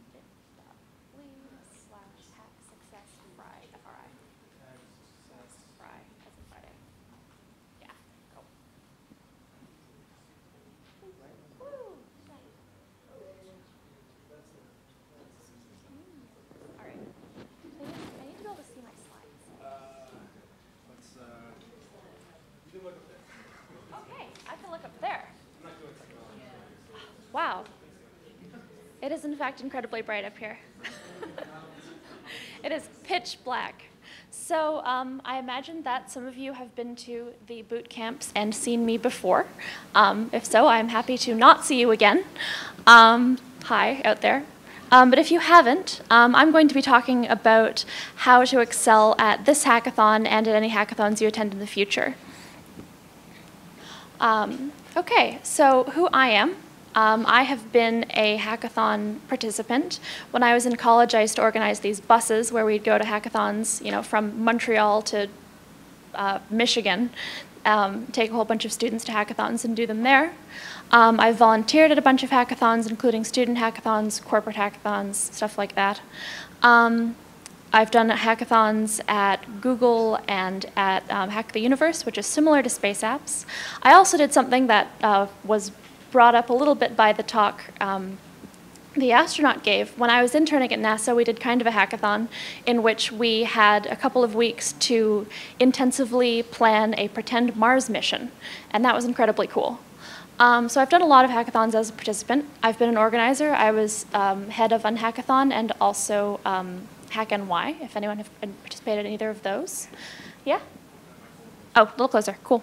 bit.ly/hacksuccessfry, F-R-I. Fry, as in Friday. Yeah, go. Woo! All right. I need to be able to see my slides. You can look up there. Okay, I can look up there. Wow. It is in fact incredibly bright up here. It is pitch black. So I imagine that some of you have been to the boot camps and seen me before. If so, I'm happy to not see you again. Hi out there. But if you haven't, I'm going to be talking about how to excel at this hackathon and at any hackathons you attend in the future. Okay, so who I am. I have been a hackathon participant. When I was in college, I used to organize these buses where we'd go to hackathons, from Montreal to Michigan, take a whole bunch of students to hackathons and do them there. I've volunteered at a bunch of hackathons, including student hackathons, corporate hackathons, stuff like that. I've done hackathons at Google and at Hack the Universe, which is similar to Space Apps. I also did something that was brought up a little bit by the talk the astronaut gave. When I was interning at NASA, we did kind of a hackathon in which we had a couple of weeks to intensively plan a pretend Mars mission, and that was incredibly cool. So I've done a lot of hackathons as a participant. I've been an organizer. I was head of Unhackathon and also Hack NY, if anyone have participated in either of those. Yeah? Oh, a little closer, cool.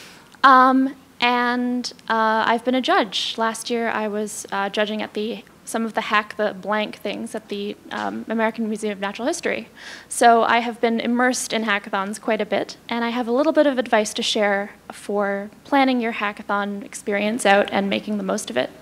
And I've been a judge. Last year I was judging at some of the hack the blank things at the American Museum of Natural History. So I have been immersed in hackathons quite a bit, and I have a little bit of advice to share for planning your hackathon experience out and making the most of it.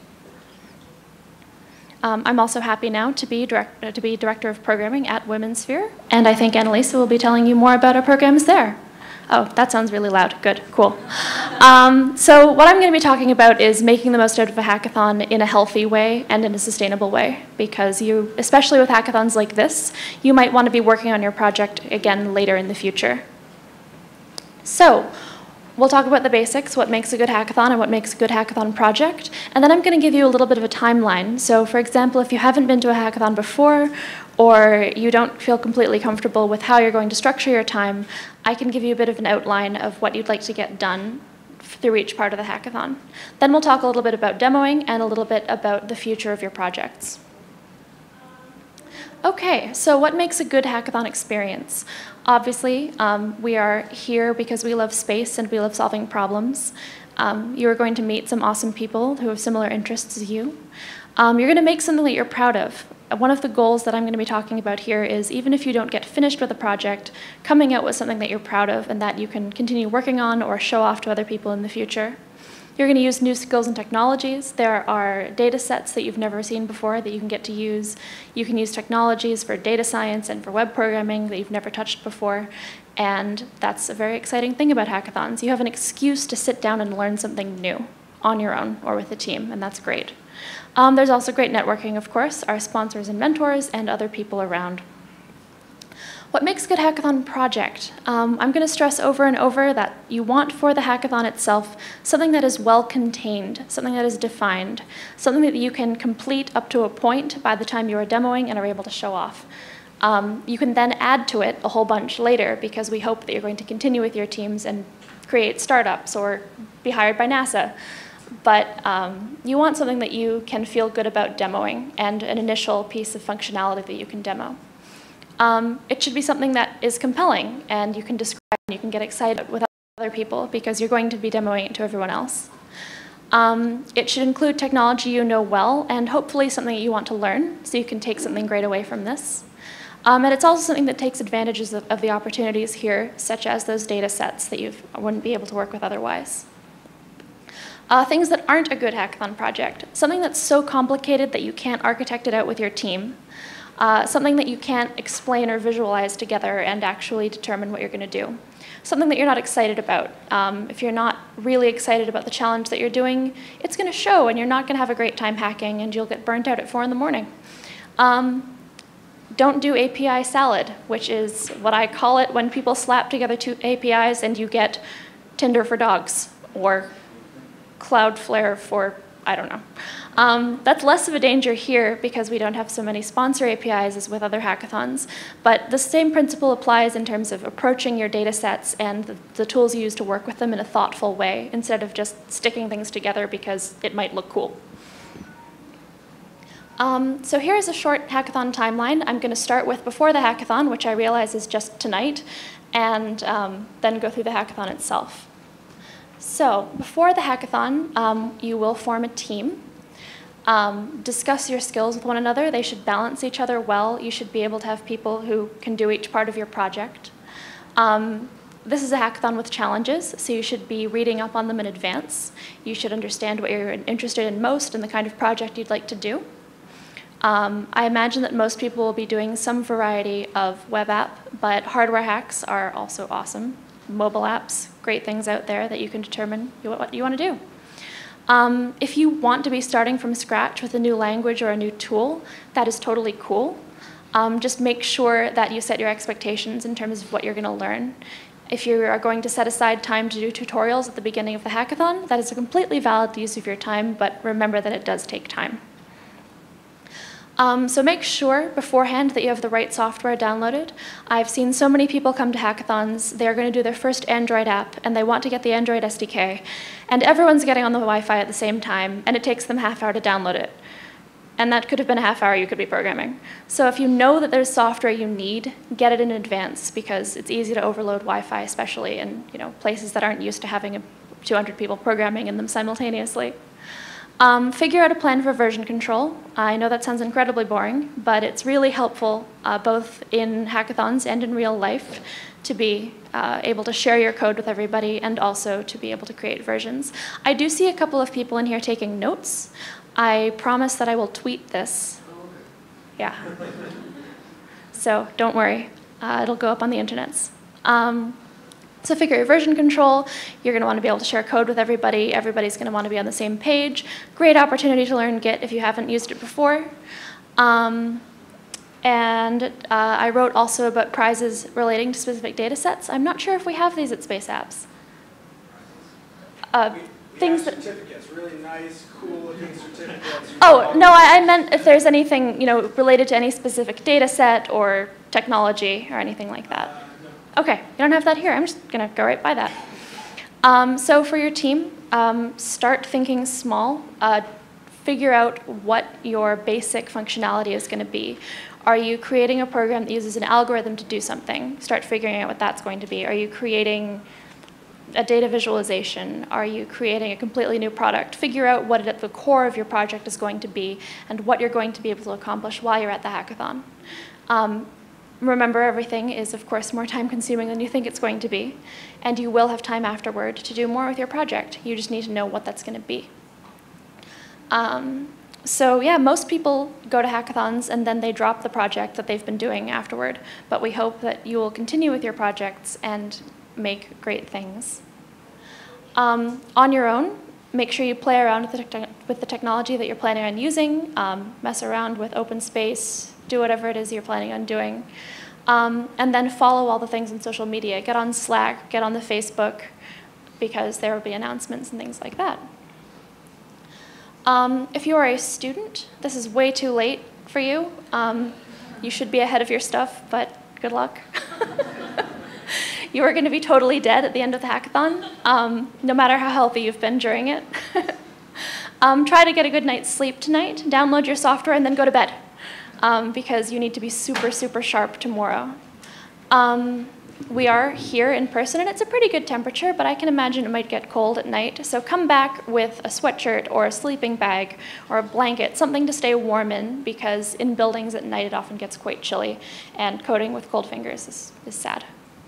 I'm also happy now to be Director of Programming at Women's Sphere, and I think Annalisa will be telling you more about our programs there. Oh, that sounds really loud. Good, cool. So what I'm going to be talking about is making the most out of a hackathon in a healthy way and in a sustainable way, because you, especially with hackathons like this, you might want to be working on your project again later in the future. So we'll talk about the basics, what makes a good hackathon and what makes a good hackathon project, and then I'm going to give you a little bit of a timeline. So for example, if you haven't been to a hackathon before, or you don't feel completely comfortable with how you're going to structure your time, I can give you a bit of an outline of what you'd like to get done through each part of the hackathon. Then we'll talk a little bit about demoing and a little bit about the future of your projects. Okay, so what makes a good hackathon experience? Obviously, we are here because we love space and we love solving problems. You are going to meet some awesome people who have similar interests as you. You're going to make something that you're proud of. One of the goals that I'm going to be talking about here is, even if you don't get finished with a project, coming out with something that you're proud of and that you can continue working on or show off to other people in the future. You're going to use new skills and technologies. There are data sets that you've never seen before that you can get to use. You can use technologies for data science and for web programming that you've never touched before. And that's a very exciting thing about hackathons. You have an excuse to sit down and learn something new on your own or with a team, and that's great. There's also great networking, of course, our sponsors and mentors and other people around. What makes a good hackathon project? I'm going to stress over and over that you want for the hackathon itself something that is well contained, something that is defined, something that you can complete up to a point by the time you are demoing and are able to show off. You can then add to it a whole bunch later, because we hope that you're going to continue with your teams and create startups or be hired by NASA. But you want something that you can feel good about demoing and an initial piece of functionality that you can demo. It should be something that is compelling and you can describe and you can get excited with other people, because you're going to be demoing it to everyone else. It should include technology you know well and hopefully something that you want to learn, so you can take something great away from this. And it's also something that takes advantages of the opportunities here, such as those data sets that you wouldn't be able to work with otherwise. Things that aren't a good hackathon project. Something that's so complicated that you can't architect it out with your team. Something that you can't explain or visualize together and actually determine what you're going to do. Something that you're not excited about. If you're not really excited about the challenge that you're doing, it's going to show and you're not going to have a great time hacking and you'll get burnt out at 4 in the morning. Don't do API salad, which is what I call it when people slap together 2 APIs and you get Tinder for dogs or Cloudflare for, I don't know. That's less of a danger here because we don't have so many sponsor APIs as with other hackathons, but the same principle applies in terms of approaching your data sets and the tools you use to work with them in a thoughtful way, instead of just sticking things together because it might look cool. So here's a short hackathon timeline. I'm going to start with before the hackathon, which I realize is just tonight, and then go through the hackathon itself. So before the hackathon, you will form a team. Discuss your skills with one another. They should balance each other well. You should be able to have people who can do each part of your project. This is a hackathon with challenges, so you should be reading up on them in advance. You should understand what you're interested in most and the kind of project you'd like to do. I imagine that most people will be doing some variety of web app, but hardware hacks are also awesome. Mobile apps, great things out there that you can determine what you want to do. If you want to be starting from scratch with a new language or a new tool, that is totally cool. Just make sure that you set your expectations in terms of what you're going to learn. If you are going to set aside time to do tutorials at the beginning of the hackathon, that is a completely valid use of your time, but remember that it does take time. So make sure beforehand that you have the right software downloaded. I've seen so many people come to hackathons, they're going to do their first Android app, and they want to get the Android SDK, and everyone's getting on the Wi-Fi at the same time, and it takes them half hour to download it. And that could have been a half hour you could be programming. So if you know that there's software you need, get it in advance, because it's easy to overload Wi-Fi, especially in places that aren't used to having 200 people programming in them simultaneously. Figure out a plan for version control. I know that sounds incredibly boring, but it's really helpful both in hackathons and in real life to be able to share your code with everybody and also to be able to create versions. I do see a couple of people in here taking notes. I promise that I will tweet this. Yeah. So don't worry. It'll go up on the internets. So figure your version control. You're going to want to be able to share code with everybody. Everybody's going to want to be on the same page. Great opportunity to learn Git if you haven't used it before. And I wrote also about prizes relating to specific data sets. I'm not sure if we have these at Space Apps. Things that certificates, really nice, cool-looking certificates. Oh, no, I meant if there's anything related to any specific data set or technology or anything like that. Okay, you don't have that here. I'm just going to go right by that. So for your team, start thinking small. Figure out what your basic functionality is going to be. Are you creating a program that uses an algorithm to do something? Start figuring out what that's going to be. Are you creating a data visualization? Are you creating a completely new product? Figure out what at the core of your project is going to be and what you're going to be able to accomplish while you're at the hackathon. Remember, everything is, of course, more time-consuming than you think it's going to be, and you will have time afterward to do more with your project. You just need to know what that's going to be. So yeah, most people go to hackathons and then they drop the project that they've been doing afterward, but we hope that you will continue with your projects and make great things. On your own, make sure you play around with the technology that you're planning on using, mess around with open space, do whatever it is you're planning on doing, and then follow all the things on social media. Get on Slack, get on the Facebook, because there will be announcements and things like that. If you are a student, this is way too late for you. You should be ahead of your stuff, but good luck. You are going to be totally dead at the end of the hackathon, no matter how healthy you've been during it. Try to get a good night's sleep tonight, download your software, and then go to bed, because you need to be super, super sharp tomorrow. We are here in person, and it's a pretty good temperature, but I can imagine it might get cold at night. So come back with a sweatshirt or a sleeping bag or a blanket, something to stay warm in, because in buildings at night it often gets quite chilly, and coding with cold fingers is sad.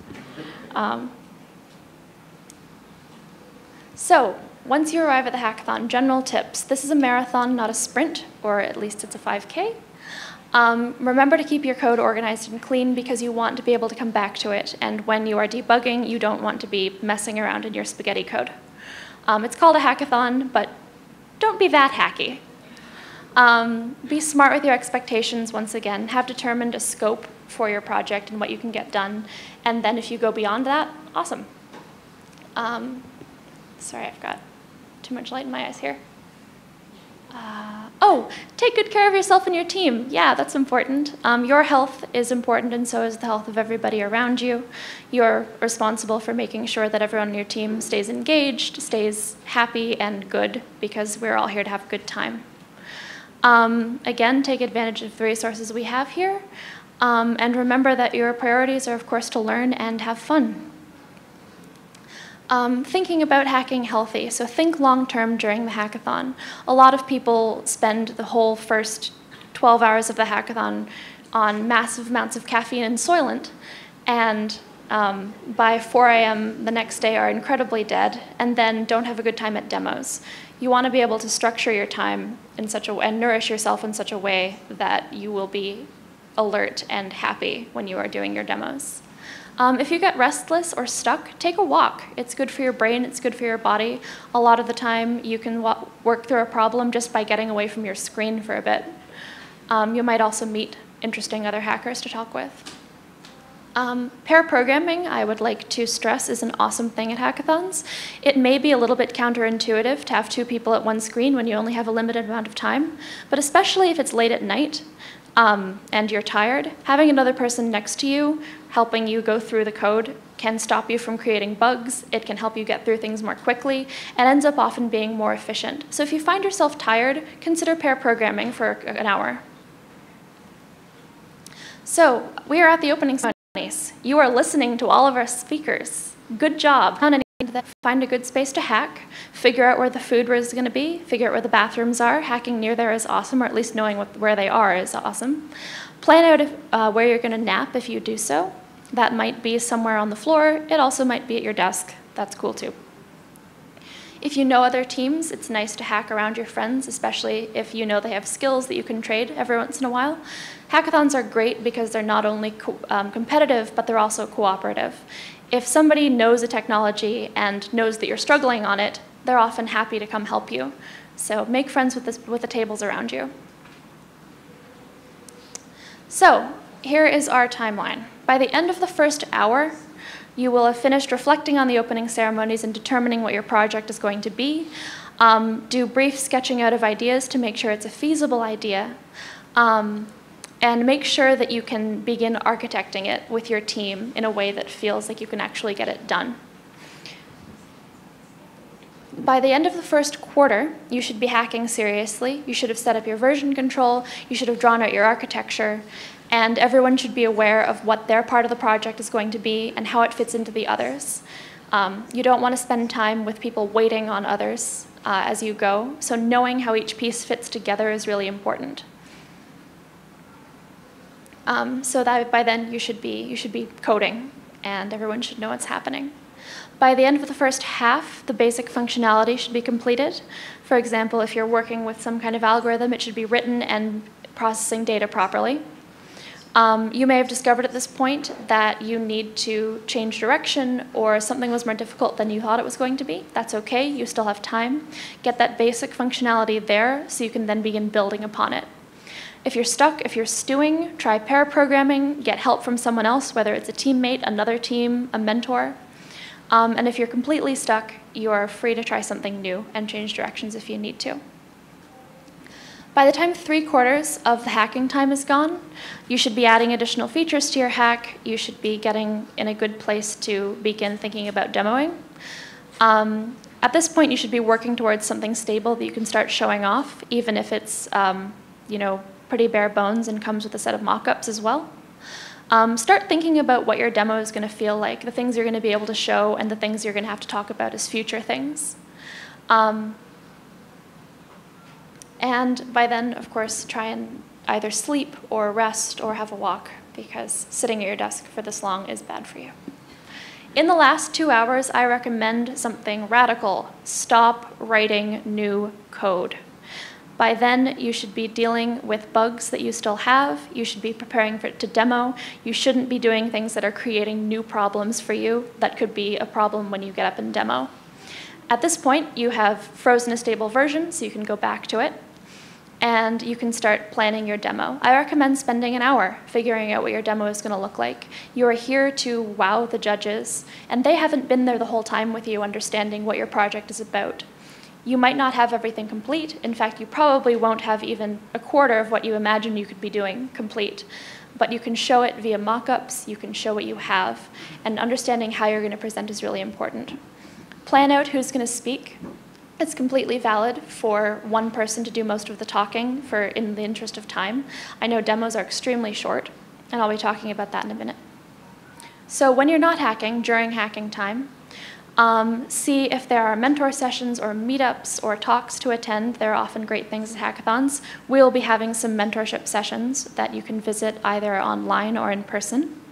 So once you arrive at the hackathon, general tips. This is a marathon, not a sprint, or at least it's a 5K. Remember to keep your code organized and clean, because you want to be able to come back to it, and when you are debugging, you don't want to be messing around in your spaghetti code. It's called a hackathon, but don't be that hacky. Be smart with your expectations once again. Have determined a scope for your project and what you can get done, and then if you go beyond that, awesome. Sorry, I've got too much light in my eyes here. Oh, take good care of yourself and your team. Yeah, that's important. Your health is important, and so is the health of everybody around you. You're responsible for making sure that everyone on your team stays engaged, stays happy and good, because we're all here to have a good time. Again, take advantage of the resources we have here, and remember that your priorities are, of course, to learn and have fun. Thinking about hacking healthy, so think long-term during the hackathon. A lot of people spend the whole first 12 hours of the hackathon on massive amounts of caffeine and Soylent, and by 4 a.m. the next day are incredibly dead, and then don't have a good time at demos. You want to be able to structure your time in such a way, and nourish yourself in such a way that you will be alert and happy when you are doing your demos. If you get restless or stuck, take a walk. It's good for your brain, it's good for your body. A lot of the time, you can work through a problem just by getting away from your screen for a bit. You might also meet interesting other hackers to talk with. Pair programming, I would like to stress, is an awesome thing at hackathons. It may be a little bit counterintuitive to have two people at one screen when you only have a limited amount of time, but especially if it's late at night and you're tired, having another person next to you helping you go through the code can stop you from creating bugs. It can help you get through things more quickly and ends up often being more efficient. So if you find yourself tired, consider pair programming for an hour. So we are at the opening ceremony. You are listening to all of our speakers. Good job. Find a good space to hack, figure out where the food is going to be, figure out where the bathrooms are. Hacking near there is awesome, or at least knowing where they are is awesome. Plan out where you're going to nap if you do so. That might be somewhere on the floor. It also might be at your desk. That's cool too. If you know other teams, it's nice to hack around your friends, especially if you know they have skills that you can trade every once in a while. Hackathons are great because they're not only competitive, but they're also cooperative. If somebody knows a technology and knows that you're struggling on it, they're often happy to come help you. So make friends with the tables around you. So here is our timeline. By the end of the first hour, you will have finished reflecting on the opening ceremonies and determining what your project is going to be. Do brief sketching out of ideas to make sure it's a feasible idea. And make sure that you can begin architecting it with your team in a way that feels like you can actually get it done. By the end of the first quarter, you should be hacking seriously. You should have set up your version control. You should have drawn out your architecture. And everyone should be aware of what their part of the project is going to be and how it fits into the others. You don't want to spend time with people waiting on others as you go. So knowing how each piece fits together is really important. So that by then you should be coding and everyone should know what's happening. By the end of the first half, the basic functionality should be completed. For example, if you're working with some kind of algorithm, it should be written and processing data properly. You may have discovered at this point that you need to change direction or something was more difficult than you thought it was going to be. That's okay, you still have time. Get that basic functionality there so you can then begin building upon it. If you're stuck, if you're stewing, try pair programming, get help from someone else, whether it's a teammate, another team, a mentor. And if you're completely stuck, you are free to try something new and change directions if you need to. By the time 3/4 of the hacking time is gone, you should be adding additional features to your hack. You should be getting in a good place to begin thinking about demoing. At this point, you should be working towards something stable that you can start showing off, even if it's pretty bare bones and comes with a set of mock-ups as well. Start thinking about what your demo is going to feel like, the things you're going to be able to show, and the things you're going to have to talk about as future things. And by then, of course, try and either sleep or rest or have a walk, because sitting at your desk for this long is bad for you. In the last 2 hours, I recommend something radical. Stop writing new code. By then, you should be dealing with bugs that you still have. You should be preparing for it to demo. You shouldn't be doing things that are creating new problems for you that could be a problem when you get up and demo. At this point, you have frozen a stable version, so you can go back to it. And you can start planning your demo. I recommend spending an hour figuring out what your demo is going to look like. You are here to wow the judges, and they haven't been there the whole time with you understanding what your project is about. You might not have everything complete. In fact, you probably won't have even a quarter of what you imagine you could be doing complete. But you can show it via mock-ups, you can show what you have, and understanding how you're going to present is really important. Plan out who's going to speak. It's completely valid for one person to do most of the talking in the interest of time. I know demos are extremely short, and I'll be talking about that in a minute. So when you're not hacking, during hacking time, see if there are mentor sessions or meetups or talks to attend. They're often great things at hackathons. We'll be having some mentorship sessions that you can visit either online or in person.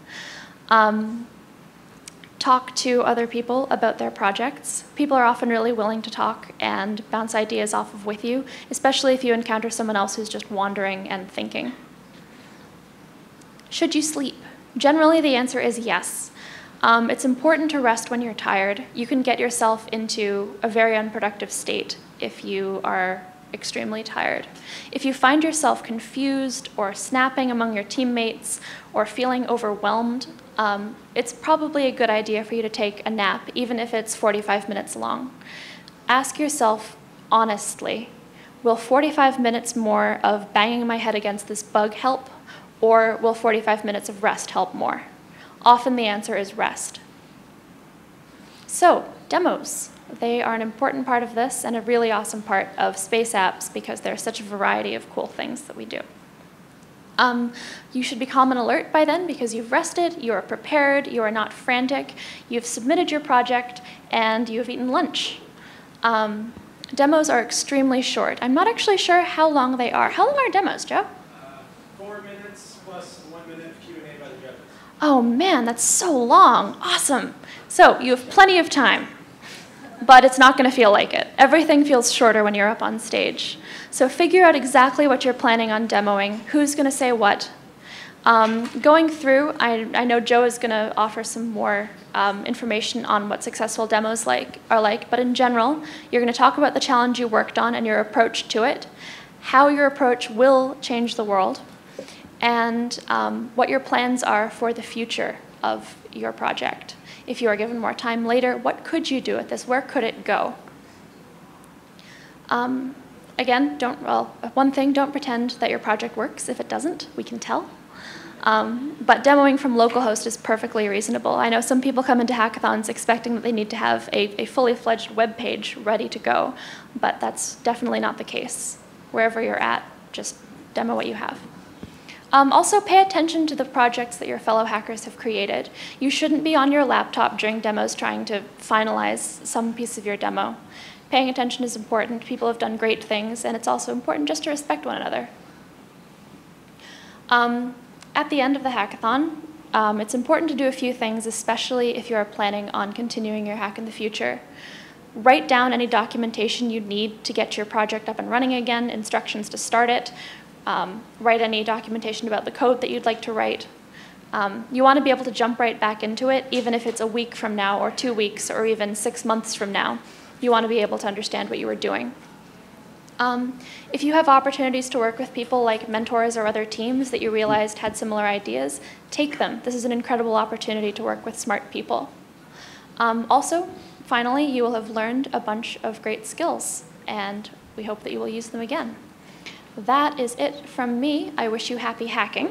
Talk to other people about their projects. People are often really willing to talk and bounce ideas off of with you, especially if you encounter someone else who's just wandering and thinking. Should you sleep? Generally, the answer is yes. It's important to rest when you're tired. You can get yourself into a very unproductive state if you are extremely tired. If you find yourself confused or snapping among your teammates or feeling overwhelmed, it's probably a good idea for you to take a nap, even if it's 45 minutes long. Ask yourself honestly, will 45 minutes more of banging my head against this bug help, or will 45 minutes of rest help more? Often the answer is rest. So, demos. They are an important part of this and a really awesome part of Space Apps because there's such a variety of cool things that we do. You should be calm and alert by then because you've rested, you are prepared, you are not frantic, you've submitted your project, and you've eaten lunch. Demos are extremely short. I'm not actually sure how long they are. How long are demos, Joe? 4 minutes plus 1 minute Q&A by the judges. Oh man, that's so long. Awesome. So you have plenty of time, but it's not going to feel like it. Everything feels shorter when you're up on stage. So figure out exactly what you're planning on demoing, who's going to say what. Going through, I know Joe is going to offer some more information on what successful demos are like, but in general, you're going to talk about the challenge you worked on and your approach to it, how your approach will change the world, and what your plans are for the future of your project. If you are given more time later, what could you do with this? Where could it go? Again, one thing, don't pretend that your project works. If it doesn't, we can tell. But demoing from localhost is perfectly reasonable. I know some people come into hackathons expecting that they need to have a fully fledged web page ready to go, but that's definitely not the case. Wherever you're at, just demo what you have. Also, pay attention to the projects that your fellow hackers have created. You shouldn't be on your laptop during demos trying to finalize some piece of your demo. Paying attention is important. People have done great things, and it's also important just to respect one another. At the end of the hackathon, it's important to do a few things, especially if you are planning on continuing your hack in the future. Write down any documentation you need to get your project up and running again, instructions to start it. Write any documentation about the code that you'd like to write. You want to be able to jump right back into it, even if it's a week from now, or 2 weeks, or even 6 months from now. You want to be able to understand what you were doing. If you have opportunities to work with people like mentors or other teams that you realized had similar ideas, take them. This is an incredible opportunity to work with smart people. Also, finally, you will have learned a bunch of great skills, and we hope that you will use them again. That is it from me. I wish you happy hacking.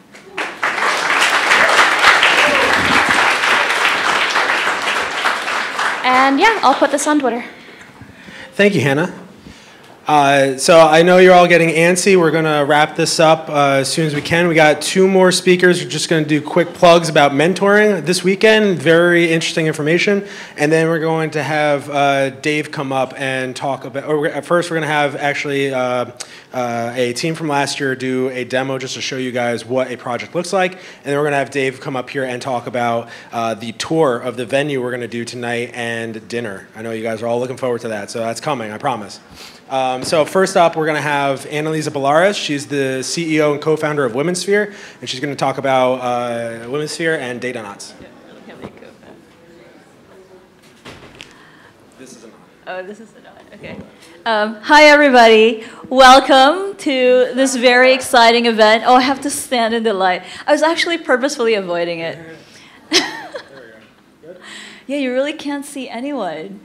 And yeah, I'll put this on Twitter. Thank you, Hannah. So I know you're all getting antsy. We're going to wrap this up as soon as we can. We got 2 more speakers. We're just going to do quick plugs about mentoring this weekend. Very interesting information. And then we're going to have Dave come up and talk about, or first we're going to have actually a team from last year do a demo just to show you guys what a project looks like. And then we're going to have Dave come up here and talk about the tour of the venue we're going to do tonight and dinner. I know you guys are all looking forward to that, so that's coming, I promise. So first up, we're going to have Annalisa Bellares. She's the CEO and co-founder of Womensphere, and she's going to talk about Womensphere and Datanauts. This is a nod. Oh, this is a nod. Okay. Hi, everybody. Welcome to this very exciting event. Oh, I have to stand in the light. I was actually purposefully avoiding it. Yeah, you really can't see anyone.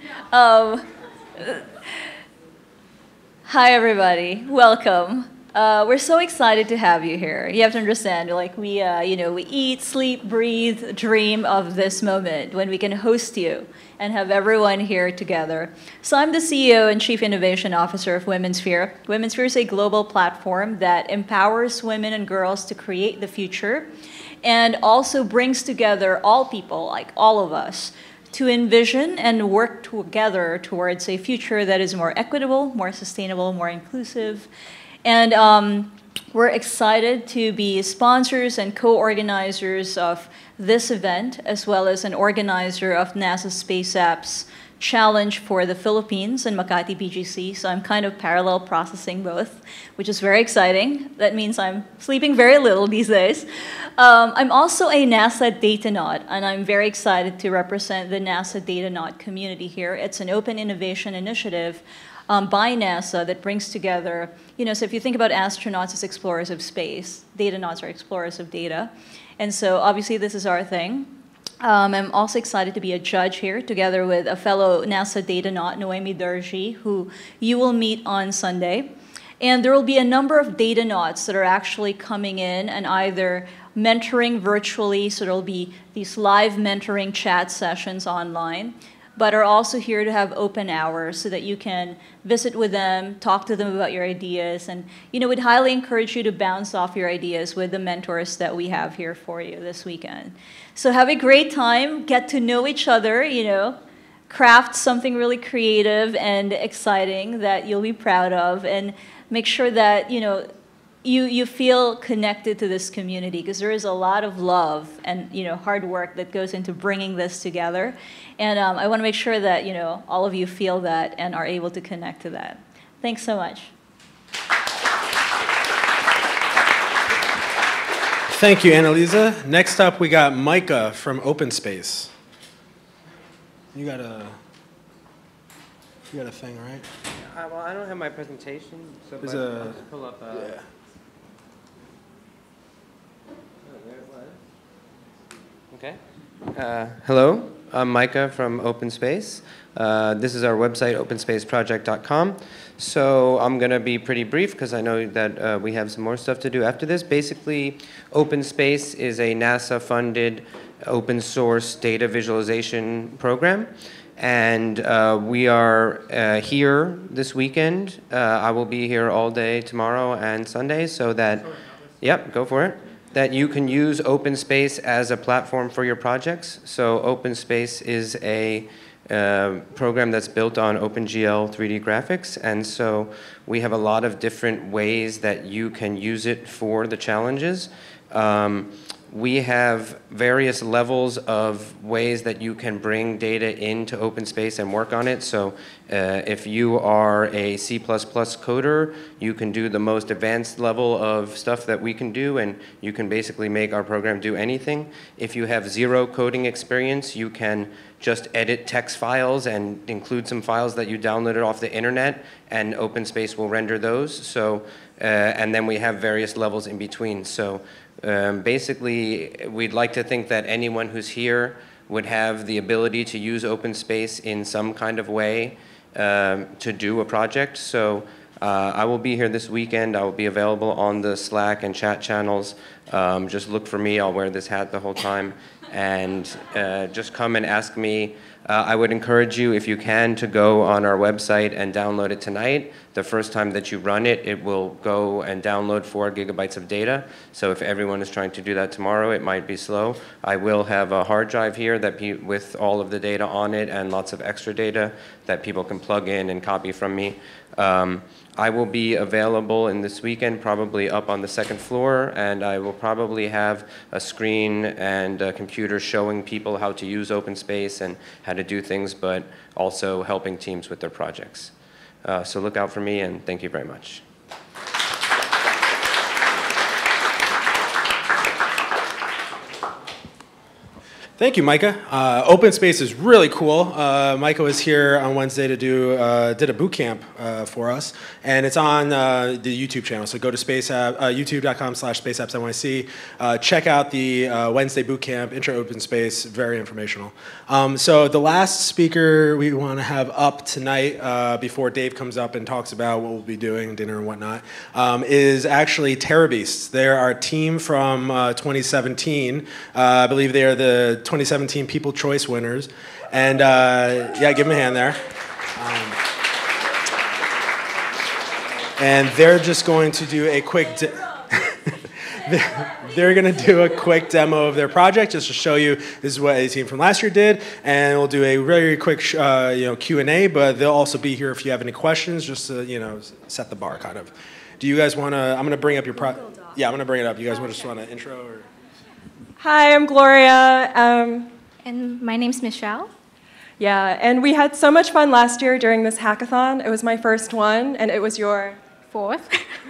Hi, everybody. Welcome. We're so excited to have you here. You have to understand, like we eat, sleep, breathe, dream of this moment when we can host you and have everyone here together. So I'm the CEO and Chief Innovation Officer of Womensphere. Womensphere is a global platform that empowers women and girls to create the future and also brings together all people, like all of us, to envision and work together towards a future that is more equitable, more sustainable, more inclusive. And we're excited to be sponsors and co-organizers of this event, as well as an organizer of NASA's Space Apps Challenge for the Philippines and Makati BGC. So I'm kind of parallel processing both, which is very exciting. That means I'm sleeping very little these days. I'm also a NASA Datanaut, and I'm very excited to represent the NASA Datanaut community here. It's an open innovation initiative by NASA that brings together, so if you think about astronauts as explorers of space, datanauts are explorers of data. And so obviously this is our thing. I'm also excited to be a judge here together with a fellow NASA datanaut, Noemi Durji, who you will meet on Sunday. And there will be a number of datanauts that are actually coming in and either mentoring virtually, so there will be these live mentoring chat sessions online, but are also here to have open hours so that you can visit with them, talk to them about your ideas, and we'd highly encourage you to bounce off your ideas with the mentors that we have here for you this weekend. So have a great time, get to know each other, craft something really creative and exciting that you'll be proud of, and make sure that you feel connected to this community, because there is a lot of love and hard work that goes into bringing this together. And I want to make sure that all of you feel that and are able to connect to that. Thanks so much. Thank you, Annalisa. Next up, we got Micah from Open Space. You got a thing, right? Well, I don't have my presentation, so There's I'll just pull up. Yeah. Okay. Hello, I'm Micah from Open Space. This is our website, openspaceproject.com. So I'm going to be pretty brief because I know that we have some more stuff to do after this. Basically, Open Space is a NASA-funded open source data visualization program. And we are here this weekend. I will be here all day tomorrow and Sunday so that, yep, go for it, that you can use Open Space as a platform for your projects. So Open Space is a program that's built on OpenGL 3D graphics. And so we have a lot of different ways that you can use it for the challenges. We have various levels of ways that you can bring data into Open Space and work on it. So if you are a C++ coder, you can do the most advanced level of stuff that we can do, and you can basically make our program do anything. If you have zero coding experience, you can just edit text files and include some files that you downloaded off the internet, and Open Space will render those. So, and then we have various levels in between. So. Basically, we'd like to think that anyone who's here would have the ability to use Open Space in some kind of way to do a project. So I will be here this weekend. I will be available on the Slack and chat channels. Just look for me. I'll wear this hat the whole time. And just come and ask me. I would encourage you, if you can, to go on our website and download it tonight. The first time that you run it, it will go and download 4 gigabytes of data. So if everyone is trying to do that tomorrow, it might be slow. I will have a hard drive here that with all of the data on it and lots of extra data that people can plug in and copy from me. I will be available in this weekend, probably up on the 2nd floor, and I will probably have a screen and a computer showing people how to use Open Space and how to do things, but also helping teams with their projects. So look out for me, and thank you very much. Thank you, Micah. Open Space is really cool. Micah was here on Wednesday to did a boot camp for us, and it's on the YouTube channel. So go to youtube.com/spaceapps NYC. Check out the Wednesday boot camp, Intro Open Space, very informational. So the last speaker we want to have up tonight, before Dave comes up and talks about what we'll be doing, dinner and whatnot, is actually TerraBeasts. They're our team from 2017. I believe they are the 2017 People Choice winners. And yeah, give them a hand there. And they're just going to do a quick they're going to do a quick demo of their project just to show you this is what a team from last year did, and we'll do a very quick Q&A, but they'll also be here if you have any questions, just to set the bar kind of. Do you guys want to? I'm going to bring up your yeah, I'm going to bring it up. You guys just want to intro or? Hi, I'm Gloria. And my name's Michelle. Yeah, and we had so much fun last year during this hackathon. It was my first one, and it was your fourth.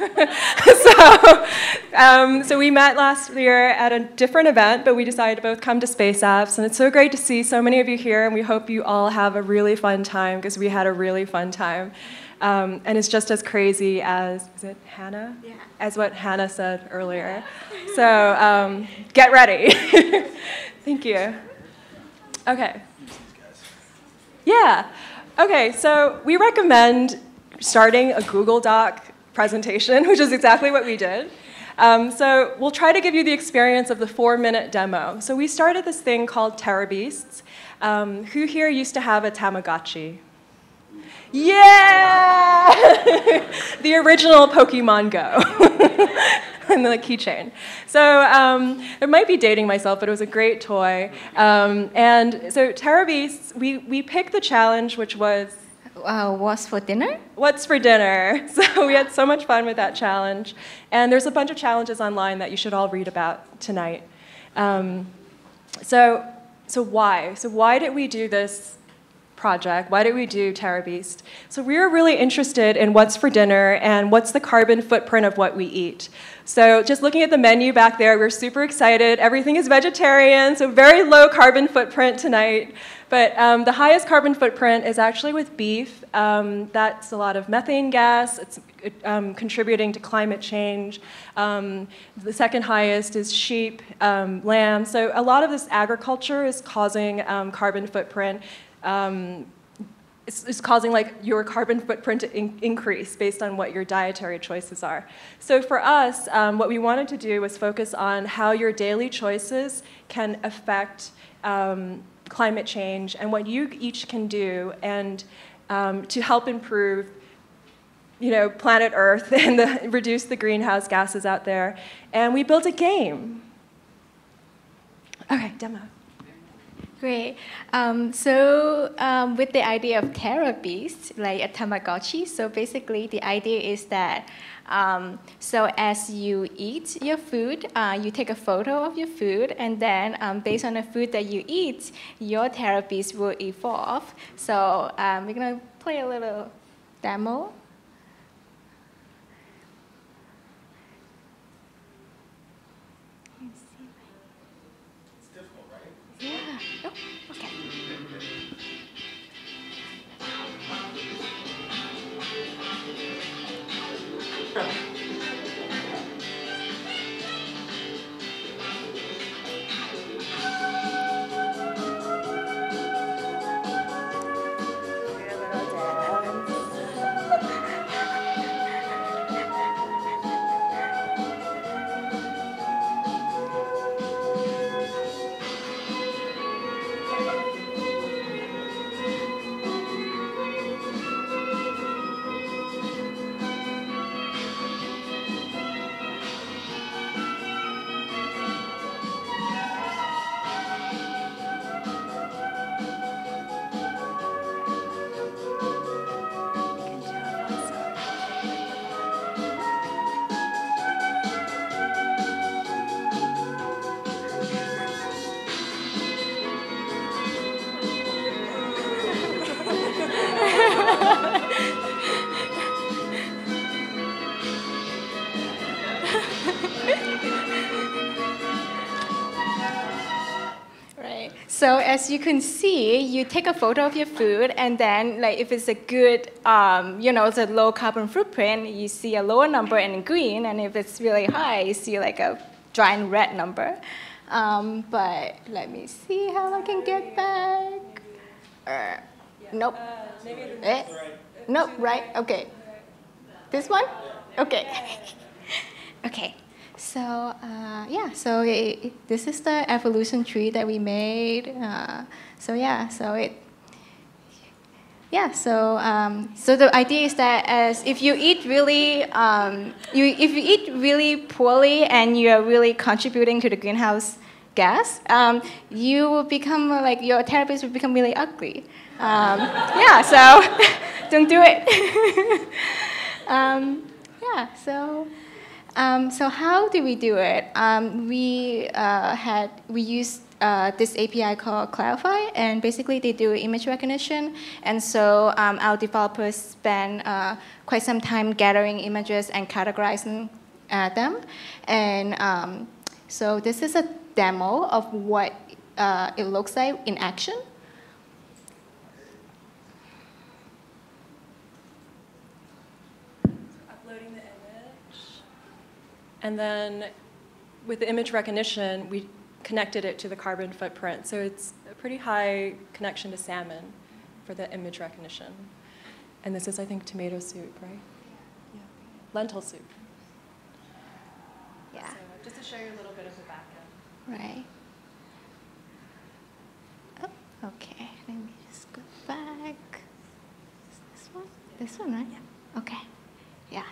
So we met last year at a different event, but we decided to both come to Space Apps, and it's so great to see so many of you here, and we hope you all have a really fun time, because we had a really fun time. and it's just as crazy as, is it Hannah? Yeah. As what Hannah said earlier. So get ready. Thank you. Okay. Yeah. Okay, so we recommend starting a Google Doc presentation, which is exactly what we did. So we'll try to give you the experience of the 4-minute demo. So we started this thing called Terrabeasts. Who here used to have a Tamagotchi? Yeah! The original Pokemon Go. And the keychain. So it might be dating myself, but it was a great toy. And so Terrabeasts, we picked the challenge, which was What's for dinner? What's for dinner? So we had so much fun with that challenge. And there's a bunch of challenges online that you should all read about tonight. So why? So why did we do this project? Why did we do Terrabeast? So we were really interested in what's for dinner and what's the carbon footprint of what we eat. So just looking at the menu back there, we're super excited. Everything is vegetarian, so very low carbon footprint tonight. But the highest carbon footprint is actually with beef. That's a lot of methane gas. It's contributing to climate change. The second highest is sheep, lamb. So a lot of this agriculture is causing carbon footprint. It's causing like your carbon footprint to increase based on what your dietary choices are. So for us, what we wanted to do was focus on how your daily choices can affect climate change and what you each can do and to help improve planet Earth and reduce the greenhouse gases out there. And we built a game. Okay, demo. Great. With the idea of Terrabeast, like a Tamagotchi, so basically the idea is that so as you eat your food, you take a photo of your food, and then based on the food that you eat, your Terrabeast will evolve. So we're going to play a little demo. Yeah. Oh, okay. Right. So as you can see, you take a photo of your food, and then like if it's a good, it's a low carbon footprint, you see a lower number in green, and if it's really high, you see like a giant red number. But let me see how I can get back. Nope. Nope, right? Okay. This one? Okay. Okay. So this is the evolution tree that we made. So the idea is that if you eat really, if you eat really poorly and you are really contributing to the greenhouse gas, you will become your Terrabeast will become really ugly. So don't do it. So how do we do it? We used this API called Clarify, and basically they do image recognition. And so our developers spend quite some time gathering images and categorizing them. And so this is a demo of what it looks like in action. And then with the image recognition, we connected it to the carbon footprint. So it's a pretty high connection to salmon for the image recognition. And this is, I think, tomato soup, right? Yeah. Lentil soup. Yeah. So just to show you a little bit of the back end. Right. Oh, okay. Let me just go back. This one? This one, right? Yeah. Okay. Yeah.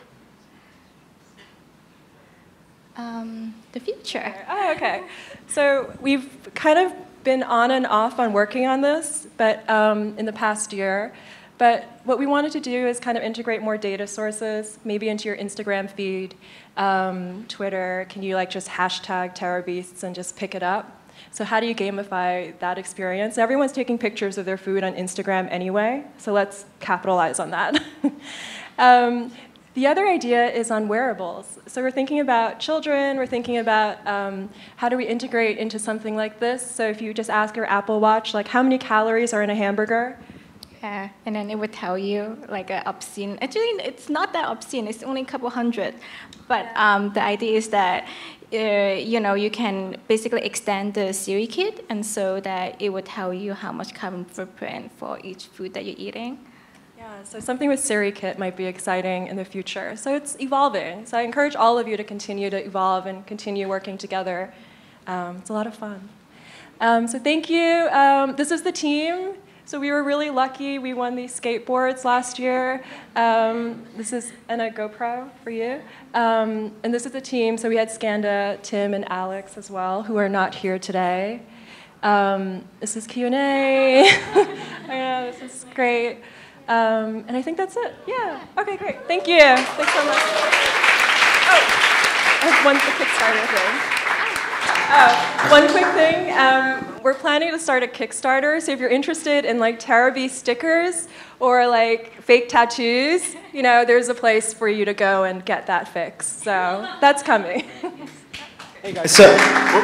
The future. Oh, okay. So we've kind of been on and off on working on this, but in the past year. But what we wanted to do is kind of integrate more data sources, maybe into your Instagram feed, Twitter. Can you like just hashtag TerraBeasts and just pick it up? So how do you gamify that experience? Everyone's taking pictures of their food on Instagram anyway, so let's capitalize on that. The other idea is on wearables. So we're thinking about children, we're thinking about how do we integrate into something like this. So if you just ask your Apple Watch, like how many calories are in a hamburger? Yeah, and then it would tell you like an obscene. Actually, it's not that obscene. It's only a couple hundred. But the idea is that you can basically extend the Siri kit, and so that it would tell you how much carbon footprint for each food that you're eating. Yeah, so something with Siri kit might be exciting in the future. So it's evolving. So I encourage all of you to continue to evolve and continue working together. It's a lot of fun. So thank you. This is the team. So we were really lucky. We won these skateboards last year. This is and a GoPro for you. And this is the team. So we had Skanda, Tim, and Alex as well, who are not here today. This is Q&A. I know, this is great. And I think that's it. Yeah. Okay, great. Thank you. Thanks so much. Oh, I have one Kickstarter thing. One quick thing. We're planning to start a Kickstarter. So if you're interested in like TerraBeast stickers or like fake tattoos, there's a place for you to go and get that fixed. So that's coming. Hey guys. So,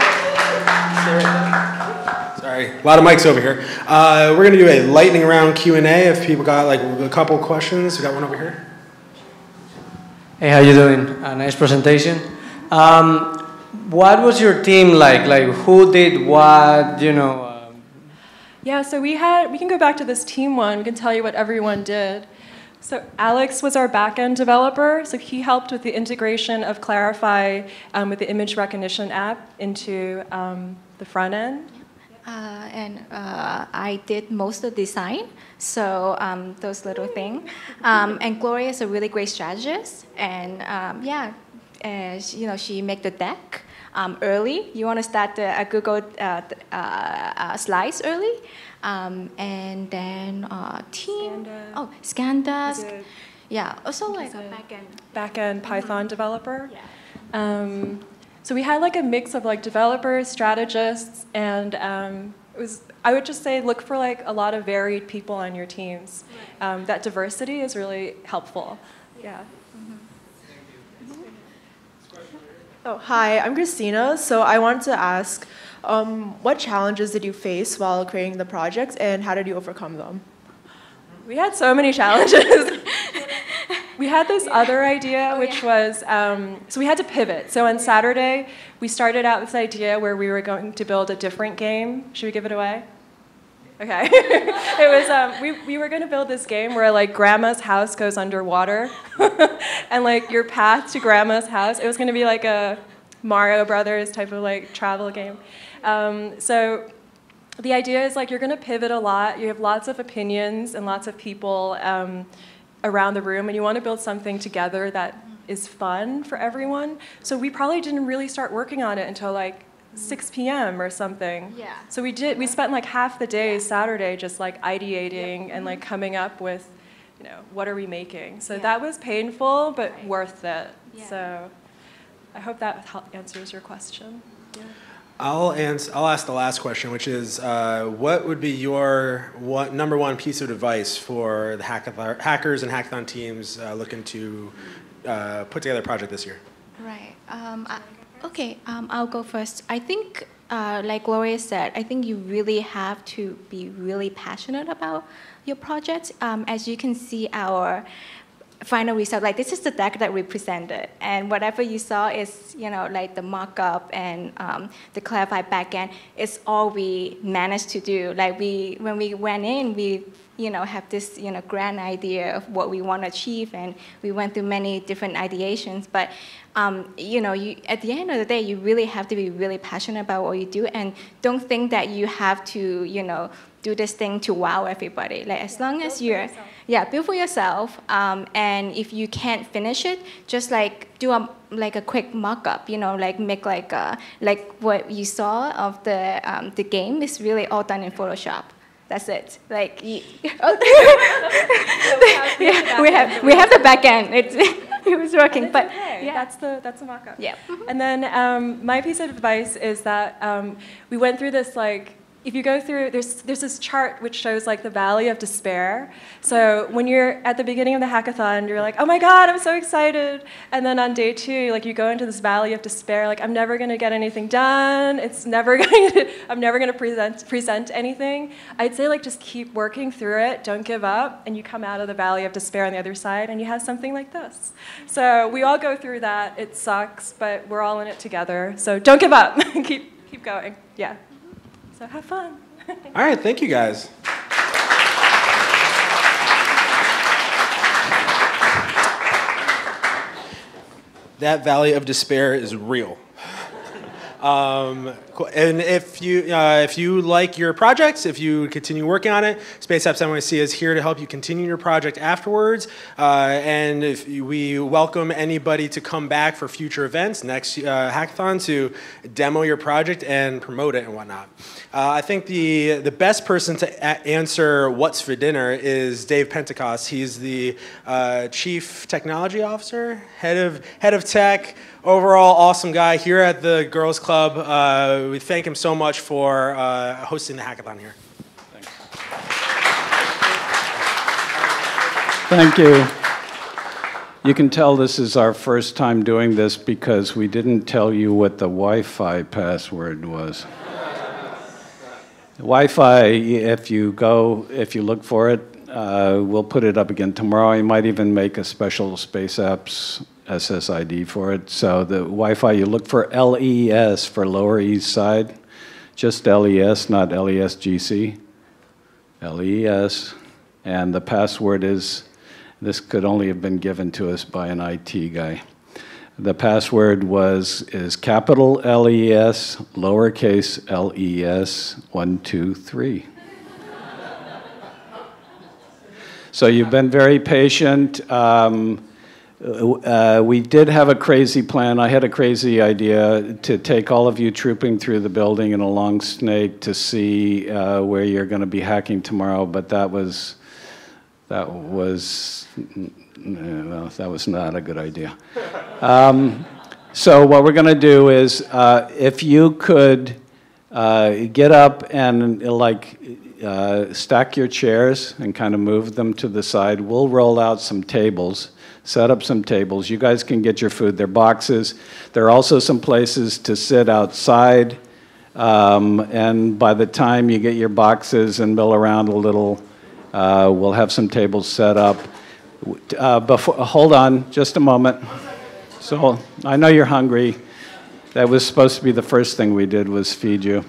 sorry, a lot of mics over here. We're going to do a lightning round Q&A if people got like a couple questions. We got one over here. Hey, how you doing? Nice presentation. What was your team like? Like, who did what, Yeah, so we can go back to this team one. We can tell you what everyone did. So Alex was our back-end developer. So he helped with the integration of Clarify with the image recognition app into the front end. I did most of the design, so those little things. And Gloria is a really great strategist, and she make the deck early. You want to start the Google slides early, and then team. Skanda. Yeah, also like a back-end Python developer. Yeah. So we had like a mix of like developers, strategists, and I would just say look for like a lot of varied people on your teams. That diversity is really helpful. Yeah. Oh, hi, I'm Christina. So I wanted to ask, what challenges did you face while creating the project, and how did you overcome them? We had so many challenges. We had this other idea, which was, so we had to pivot. So on Saturday, we started out with this idea where we were going to build a different game. Should we give it away? Okay. It was, we were going to build this game where like grandma's house goes underwater and like your path to grandma's house, it was going to be like a Mario Brothers type of like travel game. So the idea is like you're going to pivot a lot. You have lots of opinions and lots of people around the room, and you want to build something together that is fun for everyone. So we probably didn't really start working on it until like 6 p.m. or something. Yeah. So we spent like half the day Saturday just like ideating and like coming up with, what are we making? So that was painful, but worth it. Yeah. So I hope that answers your question. Yeah. I'll ask the last question, which is, what would be your number one piece of advice for the hackers and hackathon teams looking to put together a project this year? Right. I'll go first. I think, like Gloria said, I think you really have to be really passionate about your project. As you can see, our final result, like this is the deck that we presented, and whatever you saw is, like the mock-up and the clarified backend is all we managed to do. Like when we went in, we have this grand idea of what we want to achieve, and we went through many different ideations. But at the end of the day, you really have to be really passionate about what you do, and don't think that you have to do this thing to wow everybody. Like as long as you're build for yourself, and if you can't finish it, just like do a quick mock-up, like make like what you saw of the game is really all done in Photoshop. That's it. Like we have the back end. It was working, but okay. yeah, that's the mock-up. Yeah. And then my piece of advice is that we went through this if you go through, there's this chart which shows the valley of despair. So when you're at the beginning of the hackathon, you're like, oh my God, I'm so excited. And then on day 2, you go into this valley of despair, I'm never going to get anything done. I'm never going to present anything. I'd say just keep working through it. Don't give up. And you come out of the valley of despair on the other side, and you have something like this. So we all go through that. It sucks, but we're all in it together. So don't give up. keep going. Yeah. So have fun. All right, thank you guys. That valley of despair is real. And if you like your projects, if you continue working on it, Space Apps NYC is here to help you continue your project afterwards. And we welcome anybody to come back for future events, next hackathon, to demo your project and promote it and whatnot. I think the best person to answer what's for dinner is Dave Pentecost. He's the Chief Technology Officer, head of tech. Overall, awesome guy here at the Girls Club. We thank him so much for hosting the hackathon here. Thanks. Thank you. You can tell this is our first time doing this because we didn't tell you what the Wi-Fi password was. Wi-Fi, if you look for it, we'll put it up again tomorrow. I might even make a special Space Apps SSID for it. So the Wi-Fi, you look for LES for Lower East Side. Just LES, not LESGC. LES. And the password is, this could only have been given to us by an IT guy. The password is capital LES, lowercase LES, 1, 2, 3. So you've been very patient. We did have a crazy plan. I had a crazy idea to take all of you trooping through the building in a long snake to see where you're going to be hacking tomorrow, but that was not a good idea. So what we're going to do is, if you could get up and stack your chairs and kind of move them to the side, we'll roll out some tables. Set up some tables. You guys can get your food. They're boxes. There are also some places to sit outside. And by the time you get your boxes and mill around a little, we'll have some tables set up. Hold on just a moment. So I know you're hungry. That was supposed to be the first thing we did, was feed you.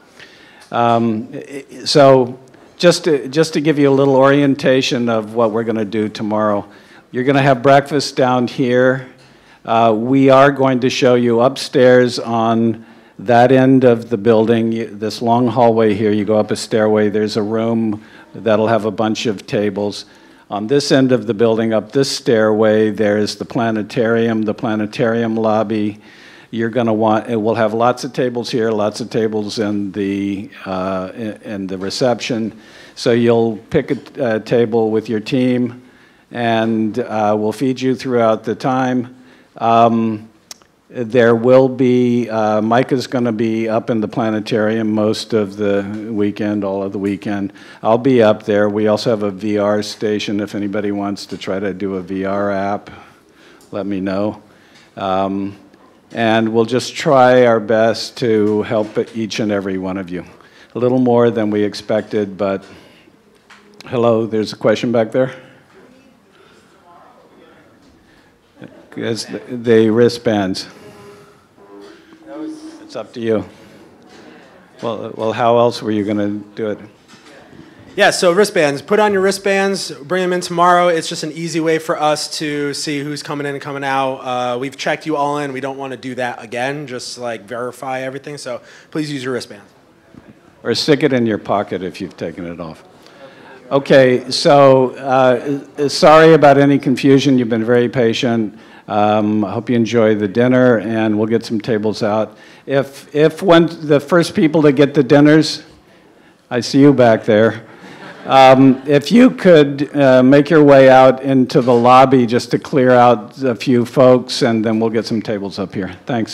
So just to give you a little orientation of what we're going to do tomorrow. You're going to have breakfast down here. We are going to show you upstairs on that end of the building, this long hallway here. You go up a stairway. There's a room that'll have a bunch of tables. On this end of the building, up this stairway, there's the planetarium lobby. You're going to we'll have lots of tables here, lots of tables in the reception. So you'll pick a table with your team, and we'll feed you throughout the time. There will be, Micah's going to be up in the planetarium most of the weekend, all of the weekend. I'll be up there. We also have a VR station. If anybody wants to try to do a VR app, let me know. And we'll just try our best to help each and every one of you. A little more than we expected, but hello, there's a question back there. Is the wristbands. It's up to you. Well, how else were you going to do it? Yeah, so wristbands. Put on your wristbands, bring them in tomorrow. It's just an easy way for us to see who's coming in and coming out. We've checked you all in. We don't want to do that again, just like verify everything. So please use your wristbands. Or stick it in your pocket if you've taken it off. Okay, so sorry about any confusion. You've been very patient. I hope you enjoy the dinner, and we'll get some tables out. If the first people to get the dinners, I see you back there. If you could make your way out into the lobby just to clear out a few folks, and then we'll get some tables up here. Thanks.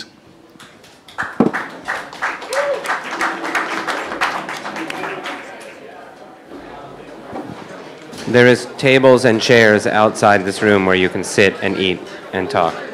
There is tables and chairs outside this room where you can sit and eat and talk.